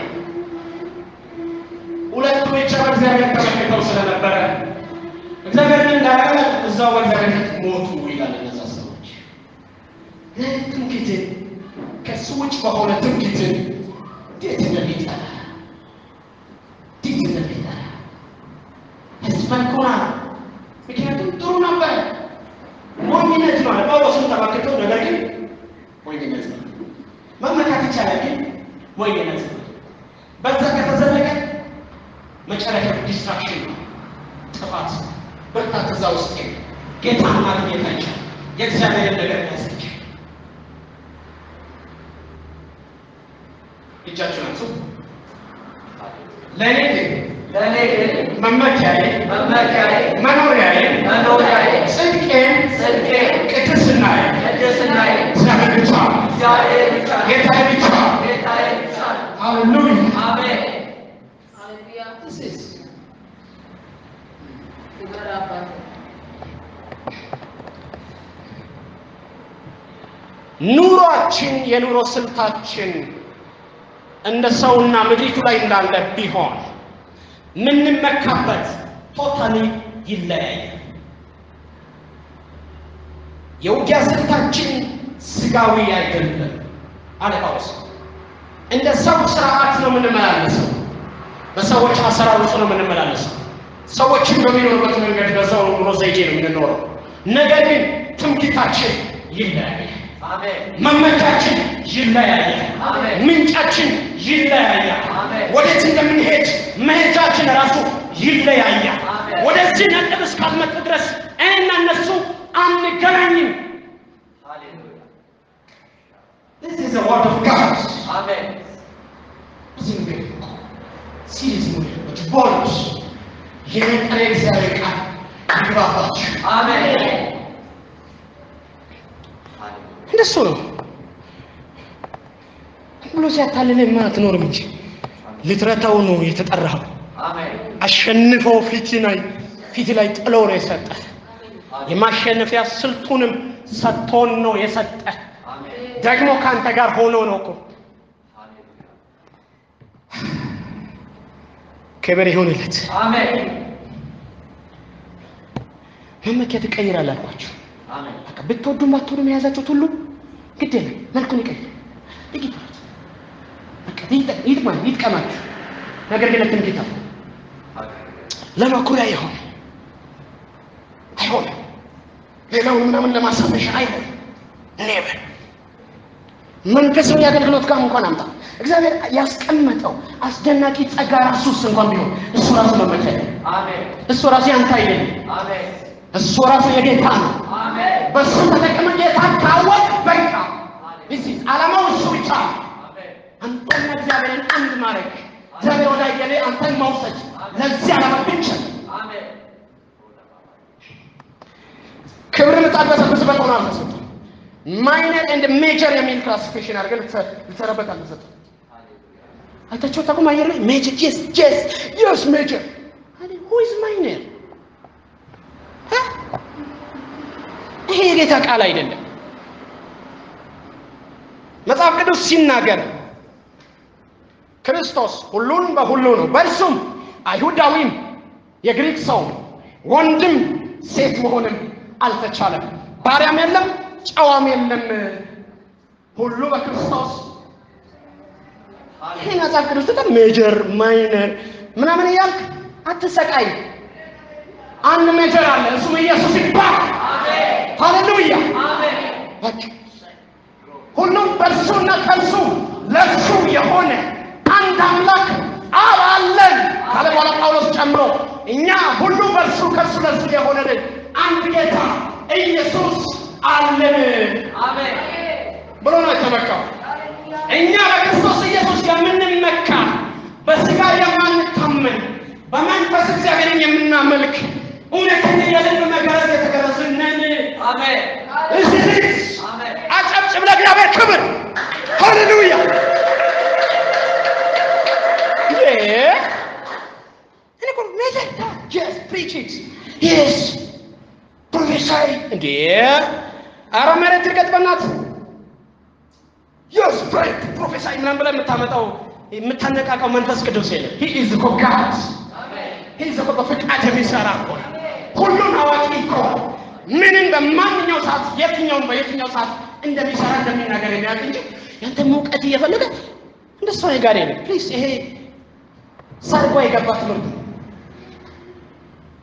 ሁለቱ ብቻ እግዚአብሔር ተመልክተው ስለነበረ እግዚአብሔር እንዳያለ እዛው እግዚአብሔር ሞቱ ይላል እነዛ ሰዎች። ትምክህት ከሱ ውጭ በሆነ ትምክህት እንዴት እንደሚጠላ እንዴት እንደሚጠላ ተስፋ ኮና ምክንያቱም ጥሩ ነበር ሞኝ ነገር ግን ሞኝነት ነው። መመካት ይቻላል ግን ሞኝነት ነው። በዛ ከተዘለቀ መጨረሻ ዲስትራክሽን ነው፣ ጥፋት በርታት እዛ ውስጥ ጌታን ማግኘት አይቻልም። የእግዚአብሔር ነገር ያስችል እጃችሁን አንሱ። ለኔ ለኔ መመኪያዬ መመኪያዬ መኖሪያዬ መኖሪያዬ ጽድቄ ጽድቄ ቅድስናዬ ቅድስናዬ እግዚአብሔር ብቻ እግዚአብሔር ብቻ ጌታዬ ብቻ ጌታዬ ብቻ። ሃሌሉያ አሜን። ሃሌሉያ this is ኑሯችን የኑሮ ስልታችን እንደ ሰውና ምድሪቱ ላይ እንዳለ ቢሆን ምንም መካበት ቶታሊ ይለያያል። የውጊያ ስልታችን ስጋዊ አይደለም አለ ጳውሎስ። እንደ ሰው ስርዓት ነው የምንመላለሰው፣ በሰዎች አሰራር ውስጥ ነው የምንመላለሰው። ሰዎችን በሚኖሩበት መንገድ በዛው ኑሮ ዘይቤ ነው የምንኖረው። ነገር ግን ትምክህታችን ይለያያል። አሜን። መመኪያችን ይለያያል። አሜን። ምንጫችን ይለያያል። አሜን። ወዴት እንደምንሄድ መሄጃችን ራሱ ይለያያል። አሜን። ወደዚህ ነጥብ እስካልመጣ ድረስ እኔና እነሱ አንገናኝም። ሃሌሉያ this is the word of God. አሜን። እዚህ ነው ሲሪየስ ነው ቦልስ የነጠረ እግዚአብሔር ቃል ይግባባችሁ። አሜን። እንደሱ ነው ብሎ ሲያታልልህ ማትኖርም እንጂ ልትረታው ነው የተጠራው። አሜን። አሸንፈው ፊት ላይ ፊት ላይ ጥሎ ነው የሰጠ። የማሸነፊያ ስልቱንም ሰጥቶን ነው የሰጠ። አሜን። ደግሞ ካንተ ጋር ሆኖ ነው እኮ። ክብር ይሁንለት። አሜን። መመኪያ ትቀይራለህ አልኳችሁ። አሜን። በቃ ብትወዱም ባትወዱም የያዛችሁት ሁሉ ግድ የለም መልኩን ይቀይር ይቀይር በቃ ይጥማ ይጥቀማችሁ። ነገር ግን ለትምክህት ለመኩሪያ ይሆን አይሆን ሌላውን ምናምን ለማሳመሻ አይሆን ኔቨር መንፈሳዊ አገልግሎት ጋር እንኳን አምጣ እግዚአብሔር ያስቀመጠው አስደናቂ ጸጋ ራሱስ እንኳን ቢሆን እሱ ራሱ መመኪያ ነው። አሜን። እሱ ራሱ ያንተ አይደለም። አሜን። እሱ ራሱ የጌታ ነው። አሜን። በሱ ተጠቅመ ጌታ ካወቅ በቃ እዚህ ዓላማው እሱ ብቻ። አሜን። አንተና እግዚአብሔርን አንድ ማድረግ እግዚአብሔር ወዳይ የኔ አንተን መውሰድ ለዚህ ዓላማ ብቻ። አሜን። ክብር መጣበሰበት በሆነ አልተሰጠ ማይነር ኤንድ ሜጀር የሚል ክላሲፊኬሽን አድርገን ልትሰራበት አልተሰጠ። አይታችሁ ታቁም አየር ላይ ሜጀር yes yes yes ሜጀር አለ who is minor ይሄ የጌታ ቃል አይደለም። መጽሐፍ ቅዱስ ሲናገር ክርስቶስ ሁሉን በሁሉ ነው፣ በእርሱም አይሁዳዊም የግሪክ ሰው ወንድም ሴት መሆንም አልተቻለም፣ ባሪያም የለም ጨዋም የለም፣ ሁሉ በክርስቶስ። ይሄ መጽሐፍ ቅዱስ ተጠ ሜጀር ማይነር ምናምን እያልክ አትሰቃይ። አንድ ሜጀር አለ፣ እሱም ኢየሱስ ይባል። አሜን። ሃሌሉያ አሜን። በቃ ሁሉም በእርሱና ከእርሱ ለእርሱ የሆነ አንድ አምላክ አብ አለን ካለ በኋላ ጳውሎስ ጨምሮ እኛ ሁሉ በእርሱ ከእርሱ ለእርሱ የሆነ አንድ ጌታ ኢየሱስ አለን። አሜን ብሎ ነው የተመካው። እኛ በክርስቶስ ኢየሱስ የምንመካ በስጋ የማንታመን በመንፈስ እግዚአብሔርን የምናመልክ እውነተኛ የልብ መገረዝ የተገረዝን ነን። አሜን። እዚህ አሜን። አጨብጭብ ለእግዚአብሔር ክብር። ሃሌሉያ yeah እኔ እኮ ሜጀር just preach it yes prophesy እንዴ ኧረ መሬት ይርገጥ በእናትህ yes right prophesy ምናምን ብለህ የምታመጣው የምታነቃቀው መንፈስ ቅዱስ የለም። he is the God አሜን። he is the በፍቃድ የሚሰራ እኮ ሁሉን አዋቂ እኮ ምንን በማንኛው ሰዓት የትኛውን በየትኛው ሰዓት እንደሚሰራ እንደሚናገር የሚያውቅ እንጂ ያንተ ሙቀት እየፈለገ እንደሱ ነገር የለም። ፕሊዝ ይሄ ሰርጓ የገባት ነው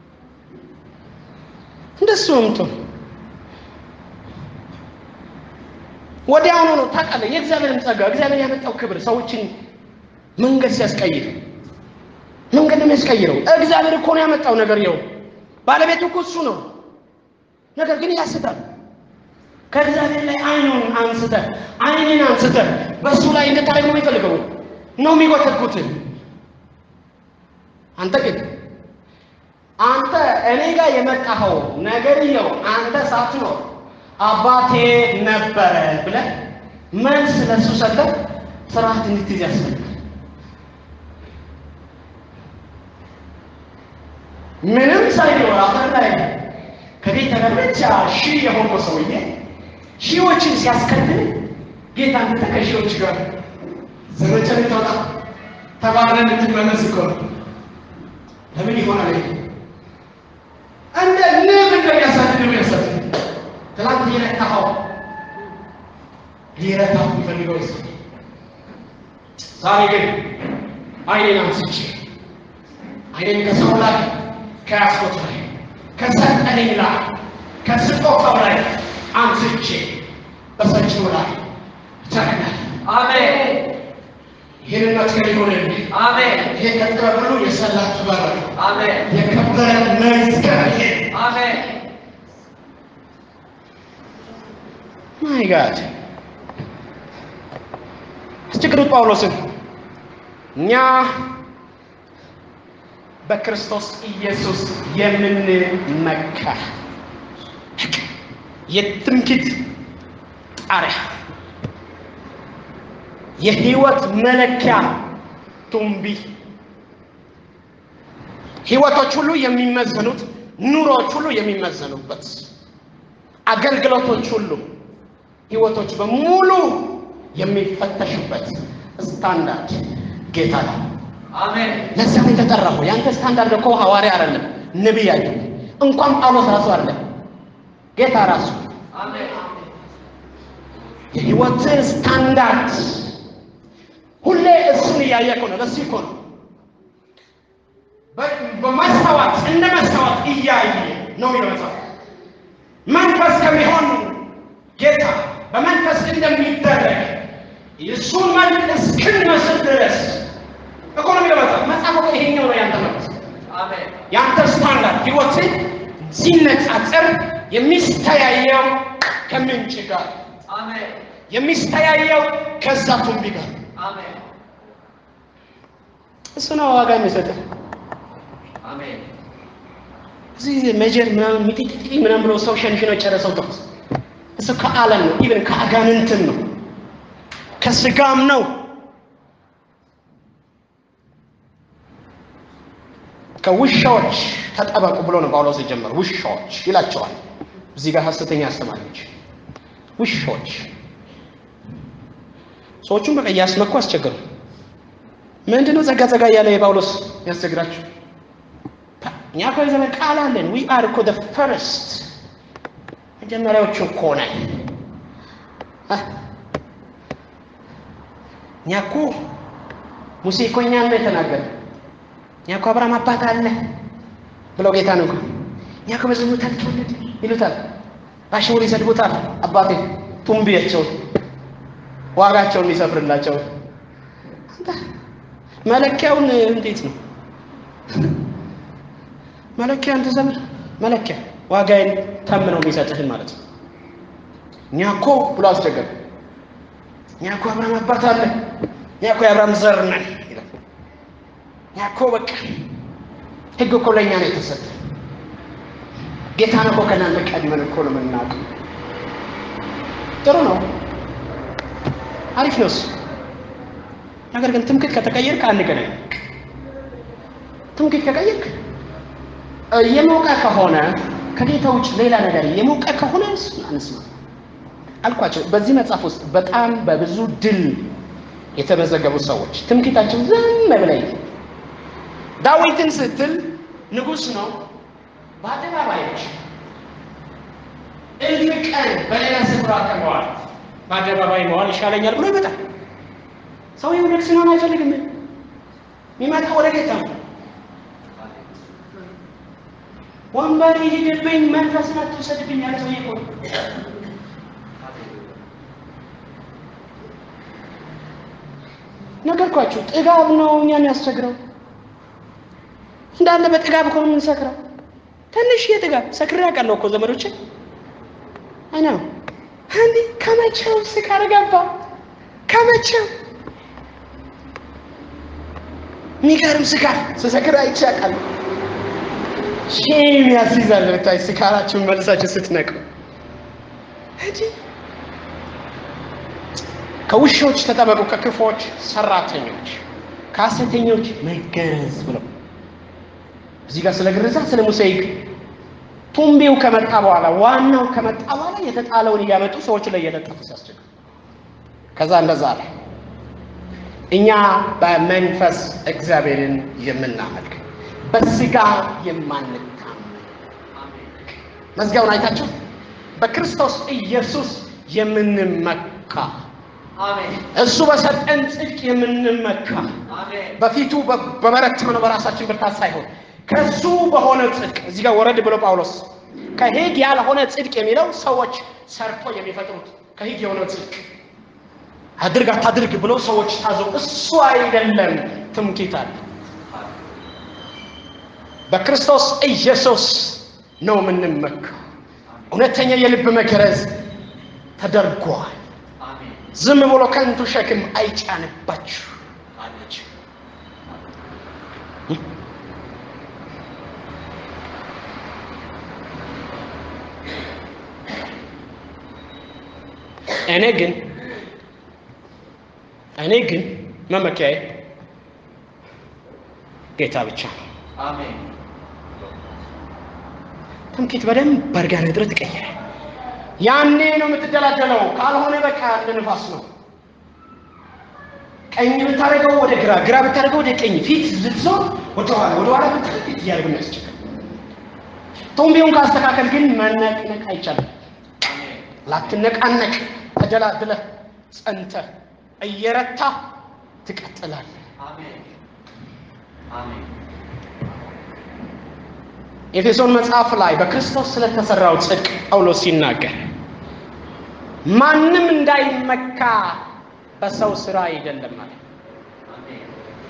እንደሱ ነው። ወዲያውኑ ነው ታውቃለህ። የእግዚአብሔርን ጸጋ እግዚአብሔር ያመጣው ክብር ሰዎችን መንገድ ሲያስቀይር መንገድ ነው የሚያስቀይረው። እግዚአብሔር እኮ ነው ያመጣው ነገር ይኸው ባለቤቱ እኮ እሱ ነው። ነገር ግን ያስታል። ከእግዚአብሔር ላይ አይኑን አንስተ አይንን አንስተ በሱ ላይ እንድታረግ ነው የሚፈልገው ነው የሚጎተጉት። አንተ ግን አንተ እኔ ጋር የመጣኸው ነገር ይኸው አንተ ሳትኖር አባቴ ነበረ ብለህ መልስ ለሱ ሰጠህ ስርዓት እንድትይዝ ያስፈልጋል። ምንም ሳይኖር አፈር ላይ ከቤተ ብቻ ሺህ የሆነው ሰውዬ ሺዎችን ሲያስከትል ጌታ አንተ ከሺዎች ጋር ዘመቻ ልትወጣ ተባረን ልትመለስ እኮ ነው። ለምን ይሆናል? እንደ ንብ እንደሚያሳድድ ነው የሚያሳድድ። ትላንት የነካኸው ሊረታው የሚፈልገው እሱ። ዛሬ ግን አይኔን አንስቼ አይኔን ከሰው ላይ ከያዝኩት ላይ ከሰጠኝ ላይ ከስጦታው ላይ አንስቼ በሰጪው ላይ ተከናል። አሜን። ይሄን መትከል ይሆነል። አሜን። ይሄ ከጥበብ ሁሉ የሰላ ጥበብ። አሜን። የከበረ መዝገብ። አሜን። ማይ ጋድ አስቸግሩት ጳውሎስን እኛ በክርስቶስ ኢየሱስ የምንመካ የትምክህት ጣሪያ የህይወት መለኪያ ቱምቢ ህይወቶች ሁሉ የሚመዘኑት ኑሮች ሁሉ የሚመዘኑበት አገልግሎቶች ሁሉ ህይወቶች በሙሉ የሚፈተሹበት ስታንዳርድ ጌታ ነው። አሜን። ለዛም የተጠራው ያንተ ስታንዳርድ እኮ ሐዋርያ አይደለም ነብይ አይደለም እንኳን ጳውሎስ ራሱ አይደለም ጌታ ራሱ። አሜን። የህይወት ስታንዳርድ ሁሌ እሱን እያየከው ነው። ለዚህ እኮ ነው በማስተዋት እንደ ማስተዋት እያየ ነው የሚመጣው። መንፈስ ከሚሆን ጌታ በመንፈስ እንደሚደረግ የሱን መልክ እስክንመስል ድረስ እኮ ነው የሚመጣው። መጽሐፉ ይሄኛው ነው ያንተ ማለት። አሜን። ያንተ ስታንዳርድ ህይወት ሲነጻጸር የሚስተያየው ከምንጭ ጋር። አሜን። የሚስተያየው ከዛ ቱምቢ ጋር። አሜን። እሱ ነው ዋጋ የሚሰጠው። አሜን። እዚህ ሜጀር ምናምን ሚጢጢጢ ምናምን ብሎ ሰው ሸንሽኖ ጨረሰው ተውስ። እሱ ከዓለም ነው ኢቭን ከአጋንንትም ነው ከስጋም ነው። ከውሻዎች ተጠበቁ ብሎ ነው ጳውሎስ የጀመረው። ውሻዎች ይላቸዋል እዚህ ጋር ሐሰተኛ አስተማሪዎች ውሻዎች ሰዎቹን በቃ ያስመኩ አስቸገሩ። ምንድነው ዘጋ ዘጋ ያለ የጳውሎስ ያስቸግራችሁ? እኛ እኮ የዘመን ቃል አለን። we are እኮ the first መጀመሪያዎቹ እኮ ነን። እኛ እኮ ሙሴ እኮ እኛን ነው የተናገረው። እኛ እኮ አብርሃም አባት አለ ብለው ጌታ ነው እኮ እኛ እኮ በዝሙት ተወለድን ይሉታል። ባሽሙር ይሰድቡታል። አባቴ ቱምቢያቸው ዋጋቸውን ሊሰፍርላቸው መለኪያውን እንዴት ነው መለኪያን ተሰምር መለኪያ ዋጋዬን ተምነው የሚሰጥህን ማለት ነው። እኛ እኮ ብሎ አስቸገረ። እኛ እኮ አብርሃም አባት አለ እኛ እኮ የአብርሃም ዘር ነን ይላል። እኛ እኮ በቃ ህግ እኮ ለእኛ ነው የተሰጠ። ጌታን እኮ ከእናንተ ቀድመን እኮ ነው የምናውቀው። ጥሩ ነው አሪፍ ነው። ነገር ግን ትምክህት ከተቀየርክ አንድ ገና ትምክህት ከቀየርክ የሞቀ ከሆነ ከጌታ ውጭ ሌላ ነገር የሞቀ ከሆነ አንስማ አልኳቸው። በዚህ መጽሐፍ ውስጥ በጣም በብዙ ድል የተመዘገቡ ሰዎች ትምክህታቸው ዝም ብለው ዳዊትን ስትል ንጉስ ነው በአደባባዮች እልፍ ቀን በሌላ ስፍራ ከመዋል በአደባባይ መዋል ይሻለኛል ብሎ ይመጣል። ሰውየው ንጉስ ነው አይፈልግም። የሚመጣው ወደ ጌታ ነው። ወንበር ይሄድብኝ መንፈስ አትውሰድብኝ ያለ ሰውዬ እኮ ነገርኳችሁ ጥጋብ ነው እኛን ያስቸግረው እንዳለ በጥጋብ እኮ ምን ሰክራ ትንሽ የጥጋብ ሰክራ ያቀለው እኮ ዘመዶቼ አና አንዲ ከመቼው ስካር ገባ ከመቼው ሚገርም ስካር ስሰክራ አይቻቃል ሼም ያስይዛል ብታይ ስካራችሁን መልሳችሁ ስትነቁ እጂ ከውሾች ተጠበቁ ከክፎች ሰራተኞች ከሐሰተኞች መገረዝ ብለው እዚህ ጋር ስለግርዛ ስለ ሙሴ ቱምቢው ከመጣ በኋላ ዋናው ከመጣ በኋላ የተጣለውን ያመጡ ሰዎች ላይ የለጠፉ ሲያስቸግሩ ከዛ እንደዛ አለ እኛ በመንፈስ እግዚአብሔርን የምናመልክ በስጋ የማንታመን መዝጊያውን አይታችሁ በክርስቶስ ኢየሱስ የምንመካ አሜን እሱ በሰጠን ጽድቅ የምንመካ አሜን በፊቱ በበረታው በራሳችን ብርታት ሳይሆን ከሱ በሆነ ጽድቅ እዚህ ጋር ወረድ ብሎ ጳውሎስ ከሕግ ያልሆነ ጽድቅ የሚለው ሰዎች ሰርቶ የሚፈጥሩት ከሕግ የሆነ ጽድቅ አድርግ አታድርግ ብሎ ሰዎች ታዘው እሱ አይደለም ትምክህት አለ በክርስቶስ ኢየሱስ ነው የምንመካ እውነተኛ የልብ መገረዝ ተደርጓል አሜን ዝም ብሎ ከንቱ ሸክም አይጫንባችሁ አለች እኔ ግን እኔ ግን መመኪያዬ ጌታ ብቻ ነው አሜን ትምክህት በደንብ በርጋ ነጥረ ተቀየረ ያኔ ነው የምትደላደለው ካልሆነ በቃ ለንፋስ ነው ቀኝ ብታረገው ወደ ግራ ግራ ብታረገው ወደ ቀኝ ፊት ልትዞር ወደ ኋላ ወደ ኋላ ብትሄድ ያርግም ያስቸግር ቶምቢውን ካስተካከል ግን መነቅነቅ አይቻልም ላትነቃነቅ ተደላድለ ጸንተ እየረታ ትቀጥላለህ አሜን አሜን ኤፌሶን መጽሐፍ ላይ በክርስቶስ ስለተሰራው ጽድቅ ጳውሎስ ሲናገር ማንንም እንዳይመካ በሰው ስራ አይደለም ማለት አሜን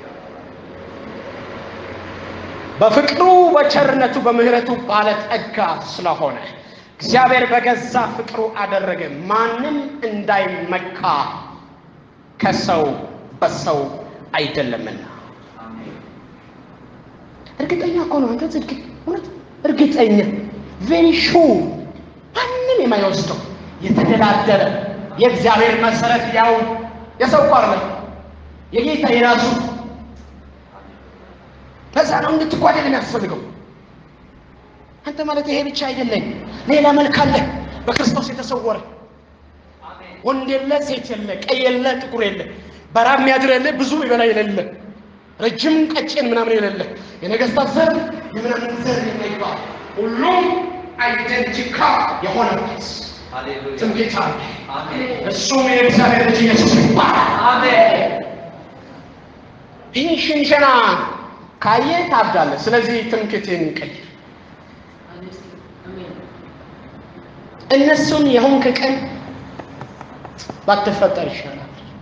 በፍቅሩ በቸርነቱ በምህረቱ ባለጠጋ ስለሆነ እግዚአብሔር በገዛ ፍቅሩ አደረገ ማንንም እንዳይመካ ከሰው በሰው አይደለምና አሜን እርግጠኛ እኮ ነው አንተ ጽድቅ እውነት እርግጠኛ very sure ማንንም የማይወስደው የተደላደለ የእግዚአብሔር መሰረት ያው የሰው ቋርለ የጌታ የራሱ ተዛና እንድትጓደል የሚያስፈልገው አንተ ማለት ይሄ ብቻ አይደለም ሌላ መልክ አለ በክርስቶስ የተሰወረ አሜን ወንድ የለ ሴት የለ ቀይ የለ ጥቁር የለ በራብ የሚያድረለ ብዙ ይበላ የሌለ ረጅም ቀጭን ምናምን የሌለ የነገስታት ዘር የምናምን ዘር የማይባል ሁሉም አይደንቲካል የሆነ ሃሌሉያ ትምክህት አሜን እሱም የእግዚአብሔር ልጅ ኢየሱስ ይባላል አሜን ይህ ሽንሸና ካየ ታብዳለህ ስለዚህ ትምክህትን ቀይር እነሱን የሆንክ ቀን ባትፈጠር ይሻላል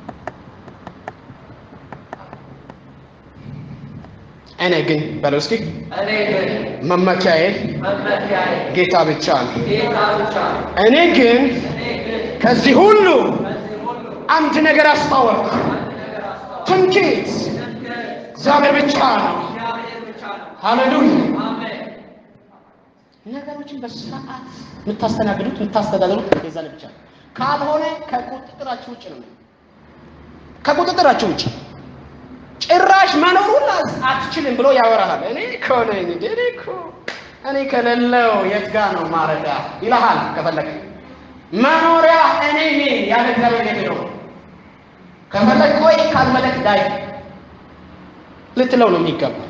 እኔ ግን በለውስቲ እኔ ግን መመኪያዬ መመኪያዬ ጌታ ብቻ ነው ጌታ ብቻ ነው እኔ ግን ከዚህ ሁሉ አንድ ነገር አስተዋልኩ ትምክህት እግዚአብሔር ብቻ ነው ሃሌሉያ አሜን ነገሮችን በስርዓት የምታስተናግዱት የምታስተዳድሩት ከዛ ለብቻ ካልሆነ ከቁጥጥራችሁ ውጭ ነው ከቁጥጥራችሁ ውጭ ጭራሽ መኖሩን አትችልም ብሎ ያወራሃል እኔ እኮ ነኝ እኔ እኮ እኔ ከሌለው የት ጋር ነው ማረዳ ይልሃል ከፈለክ መኖሪያ እኔ ነኝ ያለ እግዚአብሔር የለው ከፈለክ ወይ ካልመለክ ዳይ ልትለው ነው የሚገባው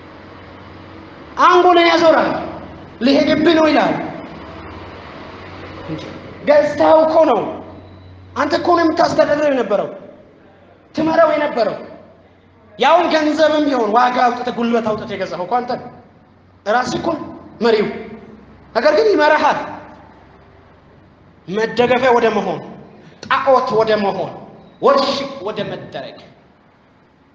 አንጎልን ያዞራል ለሄድብህ ነው ይላል ገዝታው እኮ ነው አንተ እኮ ነው የምታስተዳድረው የነበረው ትመራው የነበረው ያውን ገንዘብም ቢሆን ዋጋ አውጥተህ ጉልበት አውጥተህ የገዛኸው እኮ አንተ ራስህ እኮ መሪው ነገር ግን ይመራሃል መደገፊያ ወደ መሆን ጣዖት ወደ መሆን ወርሺፕ ወደ መደረግ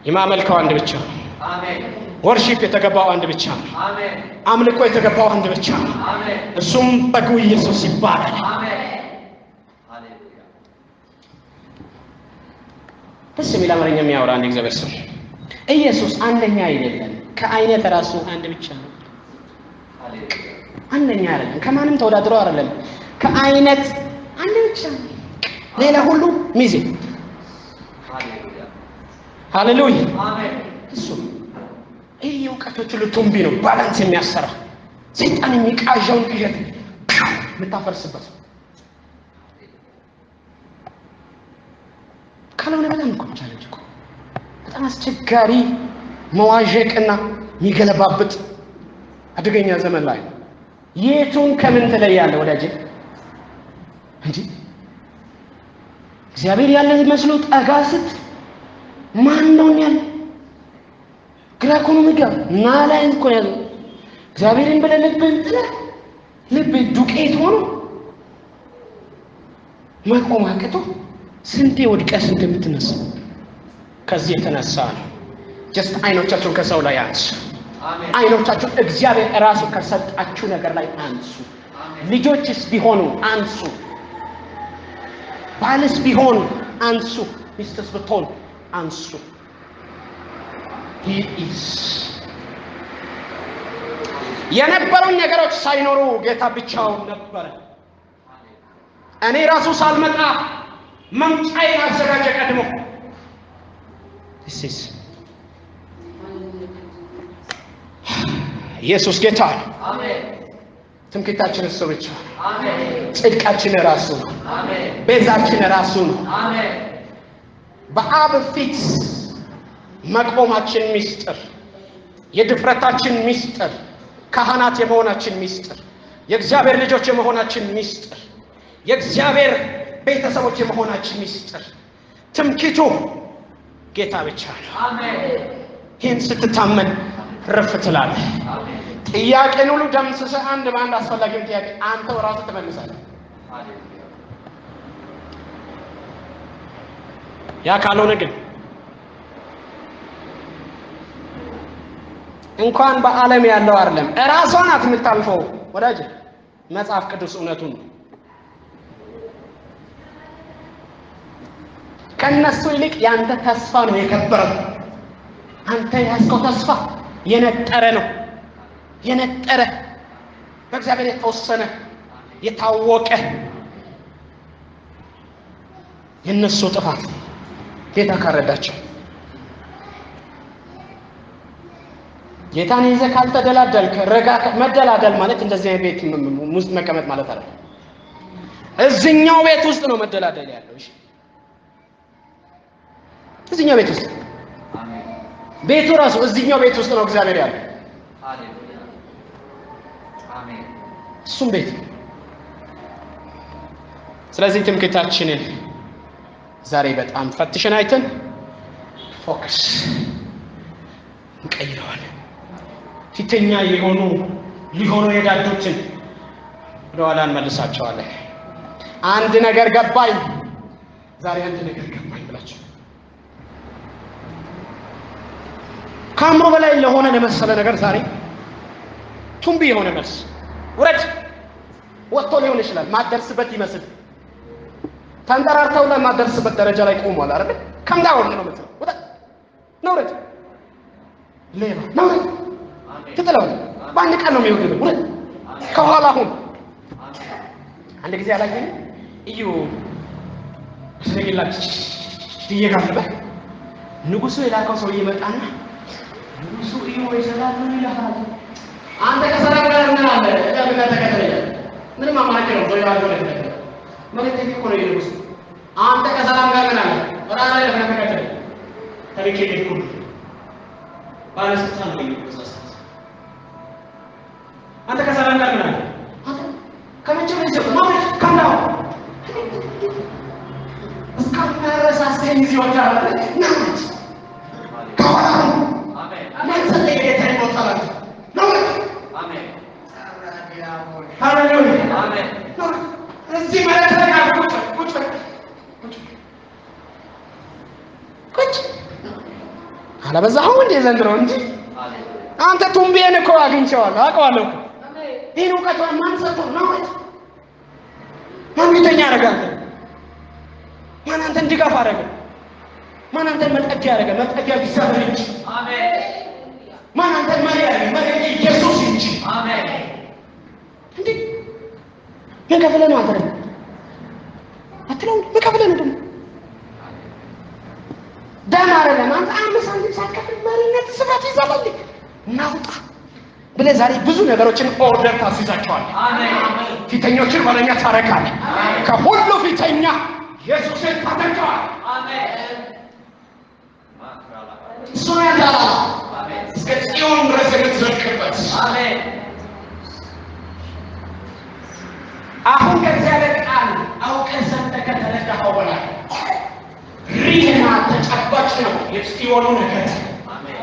የማመልከው አንድ ብቻ ነው። አሜን። ወርሺፕ የተገባው አንድ ብቻ ነው። አሜን። አምልኮ የተገባው አንድ ብቻ ነው። አሜን። እሱም በጉ ኢየሱስ ይባላል። አሜን። ሃሌሉያ። ደስ የሚል አማርኛ የሚያወራ አንድ እግዚአብሔር ሰው ኢየሱስ አንደኛ አይደለም፣ ከአይነት ራሱ አንድ ብቻ ነው። ሃሌሉያ። አንደኛ አይደለም፣ ከማንም ተወዳድሮ አይደለም፣ ከአይነት አንድ ብቻ ነው። ሌላ ሁሉ ሚዜ። ሃሌሉያ ሃሌሉያ አሜን። እሱ ይሄ የእውቀቶች ሁሉ ቱምቢ ነው፣ ባላንስ የሚያሰራ ሰይጣን የሚቃዣውን ቅዠት የምታፈርስበት ካልሆነ በጣም እኮ ቻሌንጅ እኮ በጣም አስቸጋሪ መዋዠቅና የሚገለባብጥ አደገኛ ዘመን ላይ የቱን ከምን ትለያለህ ወዳጄ? እንጂ እግዚአብሔር ያለ መስሎ ጠጋ ስት ማን ነው ያለ ግራ እኮ ነው የሚገባ ናላይ እኮ ያለው እግዚአብሔርን ብለህ ልብህን ጥለህ ልብህ ዱቄት ሆኖ መቆም አቅቶ ስንቴ ወድቀህ ስንቴ የምትነሳ ከዚህ የተነሳ ነው። ጀስት አይኖቻችሁን ከሰው ላይ አንሱ። አሜን። አይኖቻችሁን እግዚአብሔር ራሱ ከሰጣችሁ ነገር ላይ አንሱ። ልጆችስ ቢሆኑ አንሱ፣ ባልስ ቢሆን አንሱ፣ ሚስትስ ብትሆን አንሱ። he is የነበሩ ነገሮች ሳይኖሩ ጌታ ብቻውን ነበር። እኔ ራሱ ሳልመጣ መምጫዬን አዘጋጀ ቀድሞ። this is ኢየሱስ ጌታ ነው። አሜን። ትምክህታችን እሱ ብቻ ነው። አሜን። ጽድቃችን ራሱ ነው። አሜን። ቤዛችን ራሱ ነው። አሜን። በአብ ፊት መቆማችን ሚስጥር፣ የድፍረታችን ሚስጥር፣ ካህናት የመሆናችን ሚስጥር፣ የእግዚአብሔር ልጆች የመሆናችን ሚስጥር፣ የእግዚአብሔር ቤተሰቦች የመሆናችን ሚስጥር ትምክህቱ ጌታ ብቻ ነው። አሜን። ይህን ስትታመን ረፍ ትላለህ። አሜን። ጥያቄን ሁሉ ደምስሰህ አንድ በአንድ አስፈላጊውን ጥያቄ አንተው ራስህ ትመልሳለህ። ያ ካልሆነ ግን እንኳን በዓለም ያለው አይደለም እራሷ ናት የምታልፈው ወዳጅ። መጽሐፍ ቅዱስ እውነቱን ነው። ከነሱ ይልቅ ያንተ ተስፋ ነው የከበረው። አንተ ያስከው ተስፋ የነጠረ ነው። የነጠረ በእግዚአብሔር የተወሰነ የታወቀ የነሱ ጥፋት ጌታ ካረዳቸው ጌታን ይዘህ ካልተደላደልክ ረጋ መደላደል ማለት እንደዚህ አይነት ቤት ውስጥ መቀመጥ ማለት አይደለም። እዚህኛው ቤት ውስጥ ነው መደላደል ያለው። እሺ እዚህኛው ቤት ውስጥ አሜን። ቤቱ ራሱ እዚህኛው ቤት ውስጥ ነው እግዚአብሔር ያለው። ሃሌሉያ አሜን። እሱም ቤት። ስለዚህ ትምክህታችንን ዛሬ በጣም ፈትሸን አይተን ፎከስ እንቀይረዋለን። ፊተኛ የሆኑ ሊሆኑ የዳዱትን ወደኋላ እንመልሳቸዋለን። አንድ ነገር ገባኝ ዛሬ አንድ ነገር ገባኝ ብላችሁ ከአእምሮ በላይ ለሆነ ለመሰለ ነገር ዛሬ ቱምቢ የሆነ መልስ ውረድ ወጥቶ ሊሆን ይችላል። ማደርስበት ይመስል ተንጠራርተው ለማደርስበት ደረጃ ላይ ቆሟል አይደል? ከምዳውን ነው ማለት ነው። ወጣ ነው ውረድ ሌባ ነው ትጥለው በአንድ ቀን ነው የሚወድቀው። ውረድ ከኋላ ሁን። አንድ ጊዜ አላገኘ እዩ ስለይላች ይየጋለበ ንጉሱ የላከው ሰው ይመጣና ንጉሱ እዩ ወይሰላቱ ይላል። አንተ ከሰራው ጋር ምን አለ ለምን ተከተለኝ? ምንም አማራጭ ነው ወይ አለ ነው ማለት እኮ ነው ይሉስ። አንተ ከሰራው ጋር ምን አለ ወራራ ለምን ተከተለኝ? ታሪክ እኮ ባለስልጣን ነው ይሉስ። አንተ ከሰራው ጋር ምን አለ አንተ ከመቼም ነው ማለት ካንዳው እስካፈረሳስተኝ ዚወታ ናት ካዋራ አሜን አሜን ሰለይ ጌታ ይወጣላል ነው አሜን ሃሌሉያ አሜን እዚህ ማለት ላይ ቁጭ ቁጭ ቁጭ አለበዛው እንደ ዘንድሮ እንጂ አንተ ቱምቤን እኮ አግኝቼዋለሁ አውቀዋለሁ እኮ ይሄን እውቀት ማን ሰጥቶ ነው ማን ቢተኛ ያረጋል ማን አንተን ድጋፍ አረገ ማን አንተን መጠጊያ ያረገ መጠጊያ ቢሰበር እንጂ አሜን ማን አንተን ማን ያረገ ማን ኢየሱስ እንጂ አሜን እንዴ ምን ከፈለ ነው አንተ አትለው ምን ከፈለ ነው ደግሞ ዳን አረጋና አንተ አምስት ሳንቲም ሳትከፍል ማሪነት ስፋት ይዛባል እናውጣ ብለ ዛሬ ብዙ ነገሮችን ኦርደር ታስይዛቸዋል አሜን ፊተኞችን ወደኛ ታረካለ ከሁሉ ፊተኛ ኢየሱስን ታደርጋል አሜን ሱናዳ አሜን እስከ ጽዮን ድረስ የምትዘልቅበት አሜን አሁን ከእግዚአብሔር ቃል አውቀህ ሰምተህ ከተረዳኸው በላይ ሪህና ተጨባጭ ነው የጽዮኑ ነገር አሜን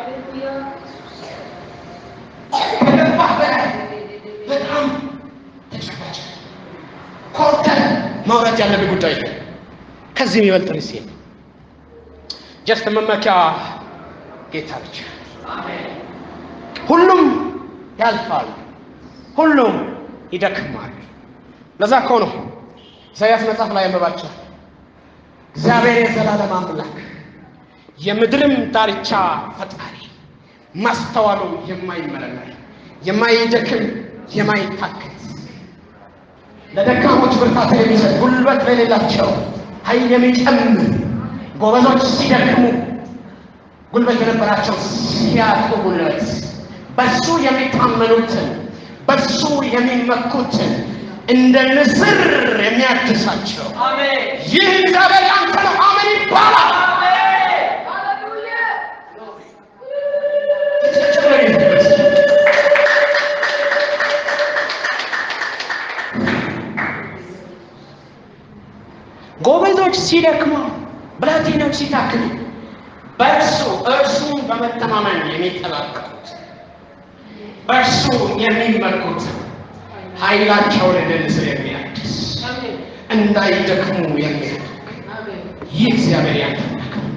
ከገባህ በላይ በጣም ተጨባጭ ኮርተን ማውራት ያለብህ ጉዳይ ከዚህ የሚበልጥ ርዕስ የለም ጀስት መመኪያ ጌታ ብቻ አሜን ሁሉም ያልፋል ሁሉም ይደክማል ለዛ እኮ ነው ኢሳይያስ መጽሐፍ ላይ አንብባችሁ እግዚአብሔር የዘላለም አምላክ የምድርም ዳርቻ ፈጣሪ ማስተዋሉ የማይመረመር የማይደክም የማይታከት ለደካሞች ብርታት የሚሰጥ ጉልበት ለሌላቸው ኃይል የሚጨምር ጎበዞች ሲደክሙ ጉልበት የነበራቸው ሲያጡ ጉልበት በሱ የሚታመኑትን በሱ የሚመኩትን እንደ ንስር የሚያድሳቸው አሜን ይህ እግዚአብሔር ያንተ ነው አሜን ይባላል አሜን ሃሌሉያ ጎበዞች ሲደክሙ ብላቴኖች ሲታክሉ በእርሱ እርሱን በመተማመን የሚጠባበቁት በእርሱ የሚመኩት ኃይላቸውን እንደ ንስር የሚያድስ እንዳይደክሙ የሚያደርግ ይህ እግዚአብሔር ያንተ ነው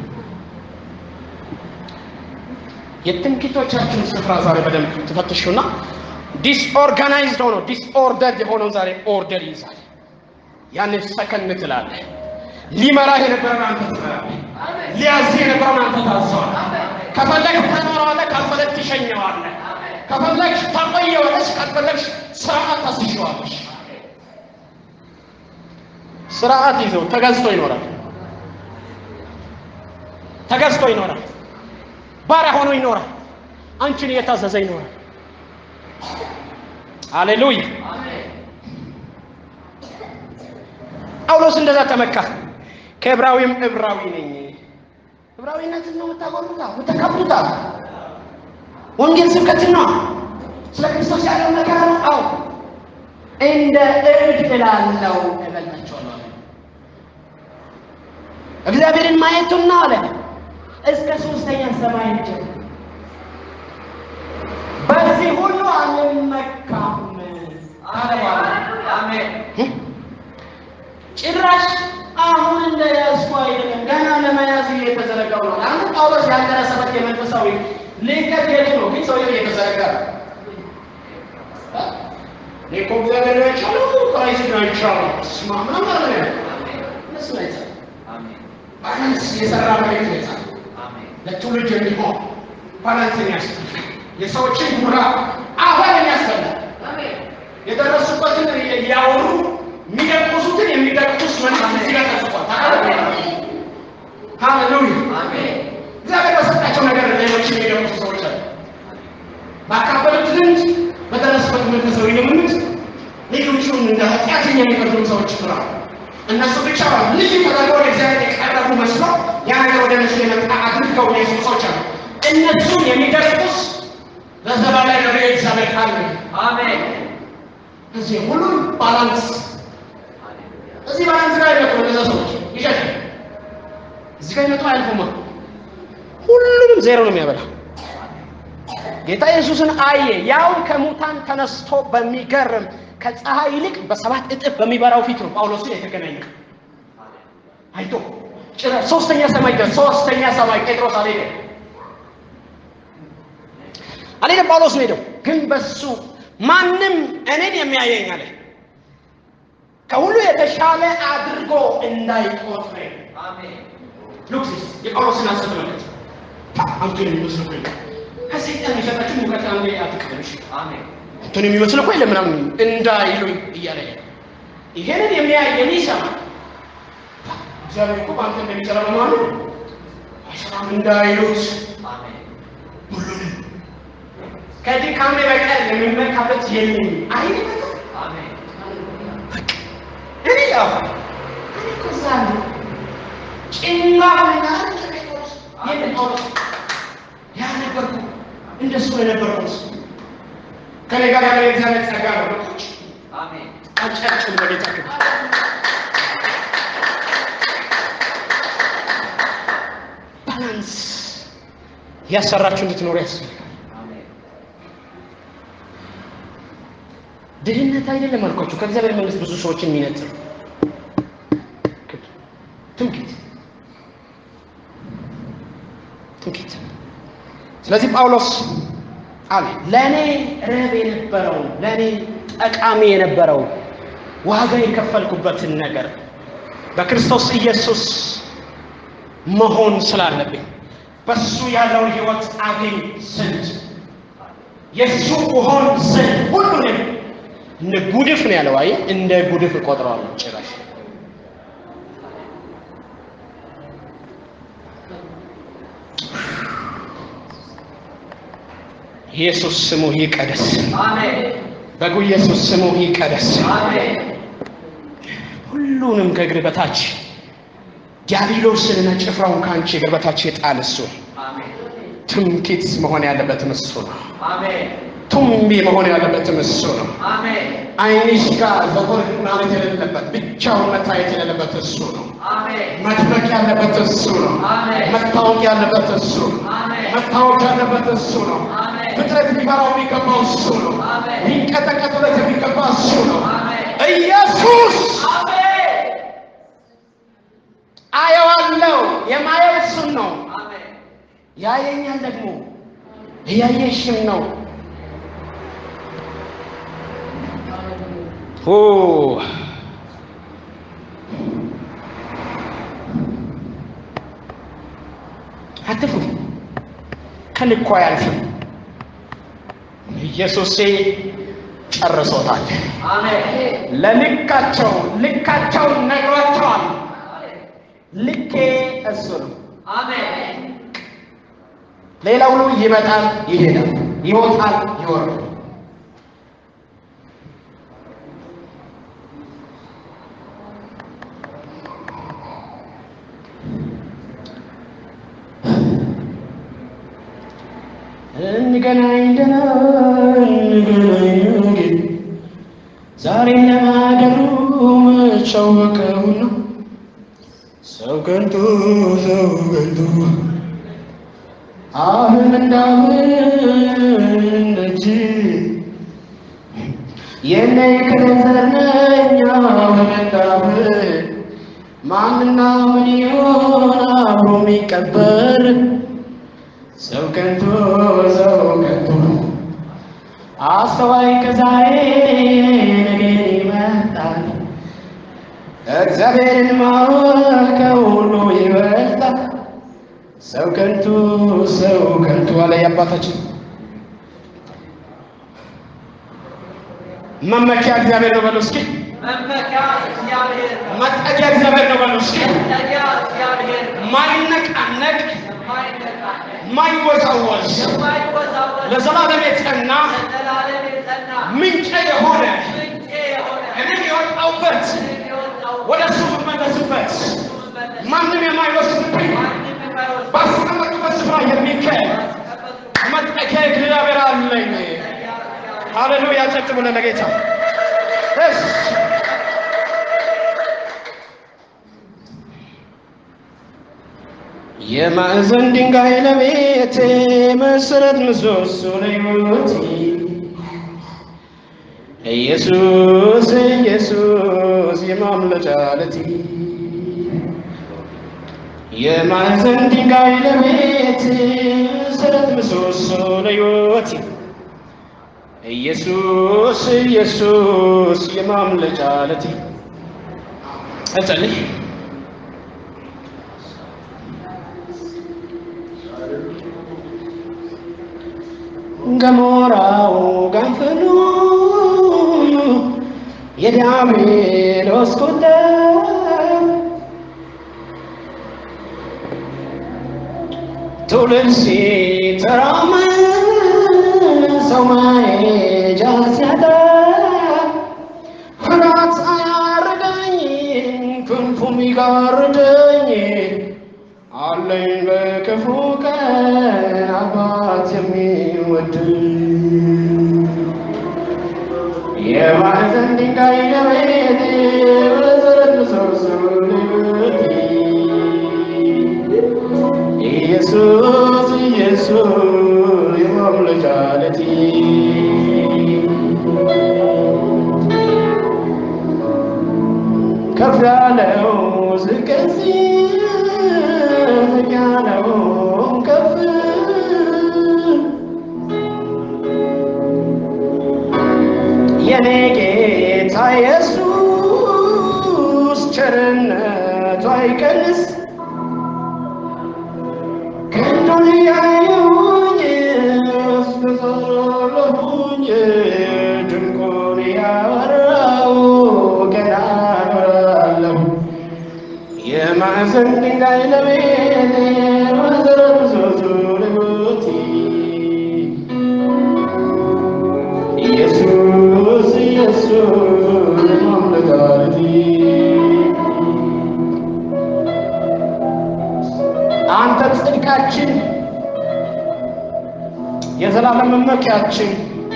የትምክህቶቻችሁን ስፍራ ዛሬ በደንብ ትፈትሹና ዲስኦርጋናይዝድ ሆኖ ዲስኦርደርድ የሆነው ዛሬ ኦርደር ይይዛል ያንን ሰከን ትላለህ ሊመራህ የነበረው አንተ ትመራለህ ሊያዝህ የነበረው አንተ ታዘዋለህ ከፈለክ ታኖረዋለህ ካልፈለክ ትሸኘዋለህ ከፈለክ ታቆየዋለህ ካልፈለክ ስርዓት ታስይዘዋለህ ስርዓት ይዘው ተገዝቶ ይኖራል ተገዝቶ ይኖራል ባሪያ ሆኖ ይኖራል አንቺን እየታዘዘ ይኖራል ሃሌሉያ አሜን ጳውሎስ እንደዛ ተመካ ከዕብራዊም ዕብራዊ ነኝ ዕብራዊነትን ነው ተቆርጣ ተከብሩታ ወንጌል ስብከትን ነው ስለ ክርስቶስ ያለው ነገር ነው አው እንደ እርድ እላለሁ እበላቸዋለሁ እግዚአብሔርን ማየቱና አለ እስከ ሶስተኛ ሰማይ ድረስ በዚህ ሁሉ አንመካም አሜን ጭራሽ አሁን እንደ ያስፋ አይደለም ገና ለመያዝ እየተዘረጋው ነው አንተ ጳውሎስ ያደረሰበት የመንፈሳዊ ልቀት የቱ ነው ግን ሰው እየተዘረጋ ነው ለኮ እግዚአብሔር ያቻለው ክራይስት ነው ያቻለው ስማማ ማለት ነው እሱ ነው አሜን ባላንስ የሰራ ማለት ነው አሜን ለትውልድ የሚሆን ባላንስ ያስፈልጋል የሰዎችን ጉራ አባል ያስፈልጋል አሜን የደረሱበትን ያወሩ የሚደቁሱትን የሚደቁስ መንፈስ ይጋር ተጽፏል ሃሌሉያ አሜን እግዚአብሔር በሰጣቸው ነገር ሌሎች የሚደቁሱ ሰዎች አሉ ባካበሉት ልምድ በደረሱበት መንፈሳዊ ልምድ ሌሎቹን እንደ ኃጢአተኛ የሚፈርዱ ሰዎች ይኖራሉ እነሱ ብቻ ልጅ ተደርገው ለእግዚአብሔር የቀረቡ መስለው ያ ነገር ወደ እነሱ የመጣ አድርገው የያዙ ሰዎች አሉ እነሱን የሚደቁስ ለዘላለም ነው የእግዚአብሔር ቃል አሜን እዚህ ሁሉም ባላንስ እዚህ ባላንስ ላይ ነው ለዛ ሰዎች ይሻል እዚህ ጋር ነው አልፎማ ሁሉንም ዜሮ ነው የሚያበላ ጌታ ኢየሱስን አየ ያው ከሙታን ተነስቶ በሚገርም ከፀሐይ ይልቅ በሰባት እጥፍ በሚበራው ፊት ነው ጳውሎስ የተገናኘው አይቶ ጭራ ሶስተኛ ሰማይ ደረሰ ሶስተኛ ሰማይ ጴጥሮስ አለኝ አለ ጳውሎስ ነው ግን በሱ ማንም እኔን የሚያየኝ አለ ከሁሉ የተሻለ አድርጎ እንዳይቆጥረኝ አሜን ሉክስ የጳውሎስን አስተምሮት አንተን የሚመስለው ከሰይጣን የሰጣችሁ ሙቀት አንዴ አትቀበልሽ አሜን አንተን የሚመስለው እኮ ለምናምን እንዳይሉኝ እያለ ይሄንን የሚያይ የሚሰማ እግዚአብሔር እኮ ባንተ እንደሚሰራ ማለት ነው አይሰራም እንዳይሉት አሜን ሁሉንም ከድካሜ በቀር የሚመካበት የለም አይደል አሜን እኔ ያው እኔ ኮዛን ጭንጋውና ተከታተሉስ የጳውሎስ ያ ነበርኩ እንደሱ የነበርኩ ከኔ ጋር ያለ እግዚአብሔር ጸጋ ነው አሜን አጫጭ በጌታ ባላንስ ያሰራችሁ እንድትኖር ያስፈልጋል አሜን ድህነት አይደለም አልኳችሁ ከእግዚአብሔር መንግስት ብዙ ሰዎችን የሚነጥር ትምክህት ትምክህት ስለዚህ ጳውሎስ አለ ለኔ ረብ የነበረው ለኔ ጠቃሚ የነበረው ዋጋ የከፈልኩበትን ነገር በክርስቶስ ኢየሱስ መሆን ስላለብኝ በሱ ያለው ህይወት አገኝ ዘንድ የሱ ሆን ዘንድ ሁሉንም እንደ ጉድፍ ነው ያለው አይ እንደ ጉድፍ ቆጥረዋለሁ ጭራሽ ኢየሱስ ስሙ ይቀደስ አሜን በጉ ኢየሱስ ስሙ ይቀደስ አሜን ሁሉንም ከእግር በታች ዲያብሎስንና ጭፍራውን ካንቺ እግር በታች የጣለ እሱ አሜን ትምክህት መሆን ያለበት እሱ ነው አሜን ቱምቢ መሆን ያለበት እሱ ነው አሜን አይንሽ ጋር ዘወር ማለት የሌለበት ብቻውን መታየት የሌለበት እሱ ነው አሜን መድመቅ ያለበት እሱ ነው አሜን መታወቅ ያለበት እሱ ነው አሜን መታወቅ ያለበት እሱ ነው አሜን ፍጥረት ሊባራው የሚገባው እሱ ነው አሜን ሊንቀጠቀጥለት የሚገባው እሱ ነው አሜን ኢየሱስ አሜን አየዋለሁ የማየው እሱ ነው አሜን ያየኛል ደግሞ ያየሽም ነው ኦ አትፍሩ ከልኳ ያልፍም ኢየሱስ ጨርሶታል አሜን ለልካቸው ልካቸው ነግሯቸዋል ልኬ እሱ ነው አሜን ሌላው ሁሉ ይመጣል ይሄዳል ይወጣል ይወርዳል እንገናኝ ደና እንገናኝ ዛሬ ለማደሩ መቻወቀውና ሰው ከንቱ ሰው ከንቱ አሁን እንዳምን እንጂ የኔ ከተዘነኛ ወንዳምን ማንና ምን ይሆን አብሮ የሚቀበር ሰው ከንቱ ሰው ከንቱ አስተዋይ ከዛሬ ነገ ይመጣል እግዚአብሔርን ማወቅ ከሁሉ ይበልጣል ሰው ከንቱ ሰው ከንቱ አለ የአባታችን መመኪያ እግዚአብሔር ነው በሉ እስኪ መመኪያ እግዚአብሔር ነው መጠጊያ እግዚአብሔር ነው በሉ እስኪ መጠጊያ እግዚአብሔር ነው ማይነቃነቅ ማይወዛወዝ ለዘላለም የጸና ምንጭ የሆነ እኔ የወጣሁበት ወደ እሱ የምመለስበት ማንም የማይወስድብኝ ባስቀመጥኩበት ስፍራ የሚካሄድ መጠጊያ እግዚአብሔር አለኝ ሃሌሉያ ጨብጭቡ ለጌታ የማዕዘን ድንጋይ ለቤቴ መሰረት ምሰሶ ለሕይወቴ ኢየሱስ ኢየሱስ የማምለጫ ዓለቴ የማዕዘን ድንጋይ ለቤቴ መሰረት ምሰሶ ለሕይወቴ ኢየሱስ ኢየሱስ የማምለጫ ዓለቴ እጸልይ ገሞራው ገንፍሉ የዲያብሎስ ቁጣ ትውልድ ሲተራመስ ሰው መሄጃ ሲያጣ ፍርሃት አያርደኝ ክንፉ የሚጋርደኝ አለኝ በክፉ ቀን አባት የሚወድ የማዕዘን ድንጋይ ለቤቴ መሠረት ምሰሶ ለሕይወቴ ኢየሱስ ኢየሱስ የማምለጫ ዓለቴ ከፍ ያለው ዝቅ ሲል ዝቅ ያለው ከፍ የኔ ጌታ ኢየሱስ ቸርነቱ አይቀንስ ክንዱን ያየሁኝ እስከዘለሁኝ ድንቁን ያወራው ገና እኖራለሁ የማዕዘን ድንጋይ ለቤቴ መሠረት ምሰሶ ለሕይወቴ ኢየሱስ ኢየሱስ የማምለጫ ዓለቴ አንተ ጽድቃችን የዘላለም መመኪያችን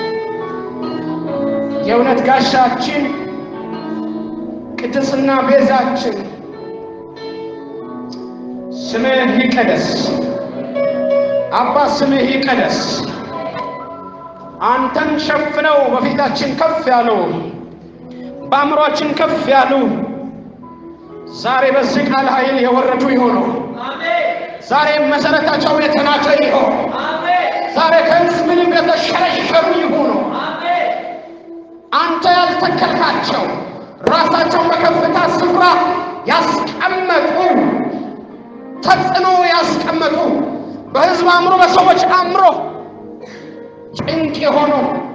የእውነት ጋሻችን ቅድስና ቤዛችን ስምህ ይቀደስ አባ ስምህ ይቀደስ አንተን ሸፍነው በፊታችን ከፍ ያሉ በአእምሮአችን ከፍ ያሉ ዛሬ በዚህ ቃል ኃይል የወረዱ ይሆኑ ዛሬ መሰረታቸው የተናጨ ይሆን ዛሬ ከሕዝብ ልብ የተሸረሸሩ ይሆኑ አንተ ያልተከልካቸው ራሳቸውን በከፍታ ስፍራ ያስቀመጡ ተጽዕኖ ያስቀመጡ በሕዝብ አእምሮ በሰዎች አእምሮ ጭንቅ የሆኑ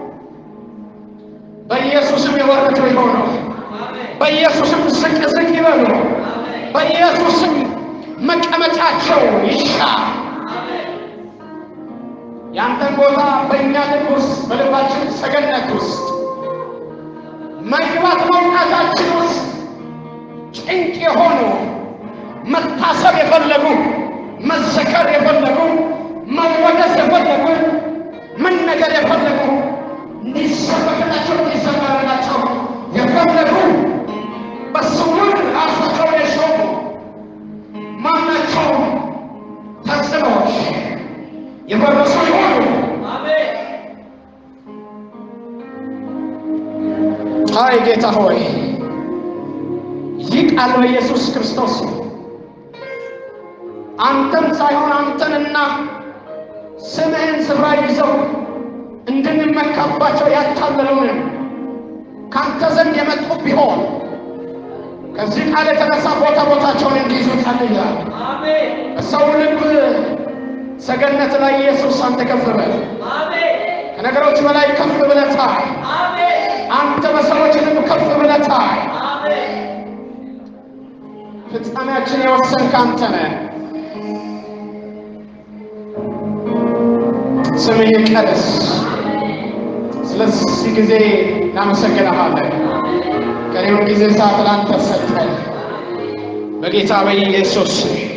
በኢየሱስም የወረዱ ይሆኑ በኢየሱስም ዝቅ ዝቅ ይበሉ በኢየሱስም መቀመጫቸው ይሻ ያንተን ቦታ በእኛ ልብ ውስጥ በልባችን ሰገነት ውስጥ መግባት መውጣታችን ውስጥ ጭንቅ የሆኑ መታሰብ የፈለጉ መዘከር የፈለጉ መወደስ የፈለጉ ምን ነገር የፈለጉ እንዲሰበክላቸው እንዲዘመርላቸው የፈለጉ በስውር ራሳቸውን የሾሙ ማናቸው ተጽዕኖዎች የፈረሱ ይሆኑ አይ ጌታ ሆይ ይህ ቃል በኢየሱስ ክርስቶስ አንተን ሳይሆን አንተንና ስምህን ስፍራ ይዘው እንድንመካባቸው ያታለሉን ካንተ ዘንድ የመጡ ቢሆን ከዚህ ቃል የተነሳ ቦታ ቦታቸውን እንዲይዙ ጸልያለሁ። አሜን። በሰው ልብ ሰገነት ላይ ኢየሱስ አንተ ከፍ በል። አሜን። ከነገሮች በላይ ከፍ ብለህ ታይ። አሜን። አንተ በሰዎች ልብ ከፍ ብለህ ታይ። አሜን። ፍጻሜያችን የወሰንክ አንተ ነህ። ስምህ ይቀደስ። ስለዚህ ጊዜ እናመሰግንሃለን። ቀሪውን ጊዜ ሰዓት ላንተ ሰጠን በጌታ በኢየሱስ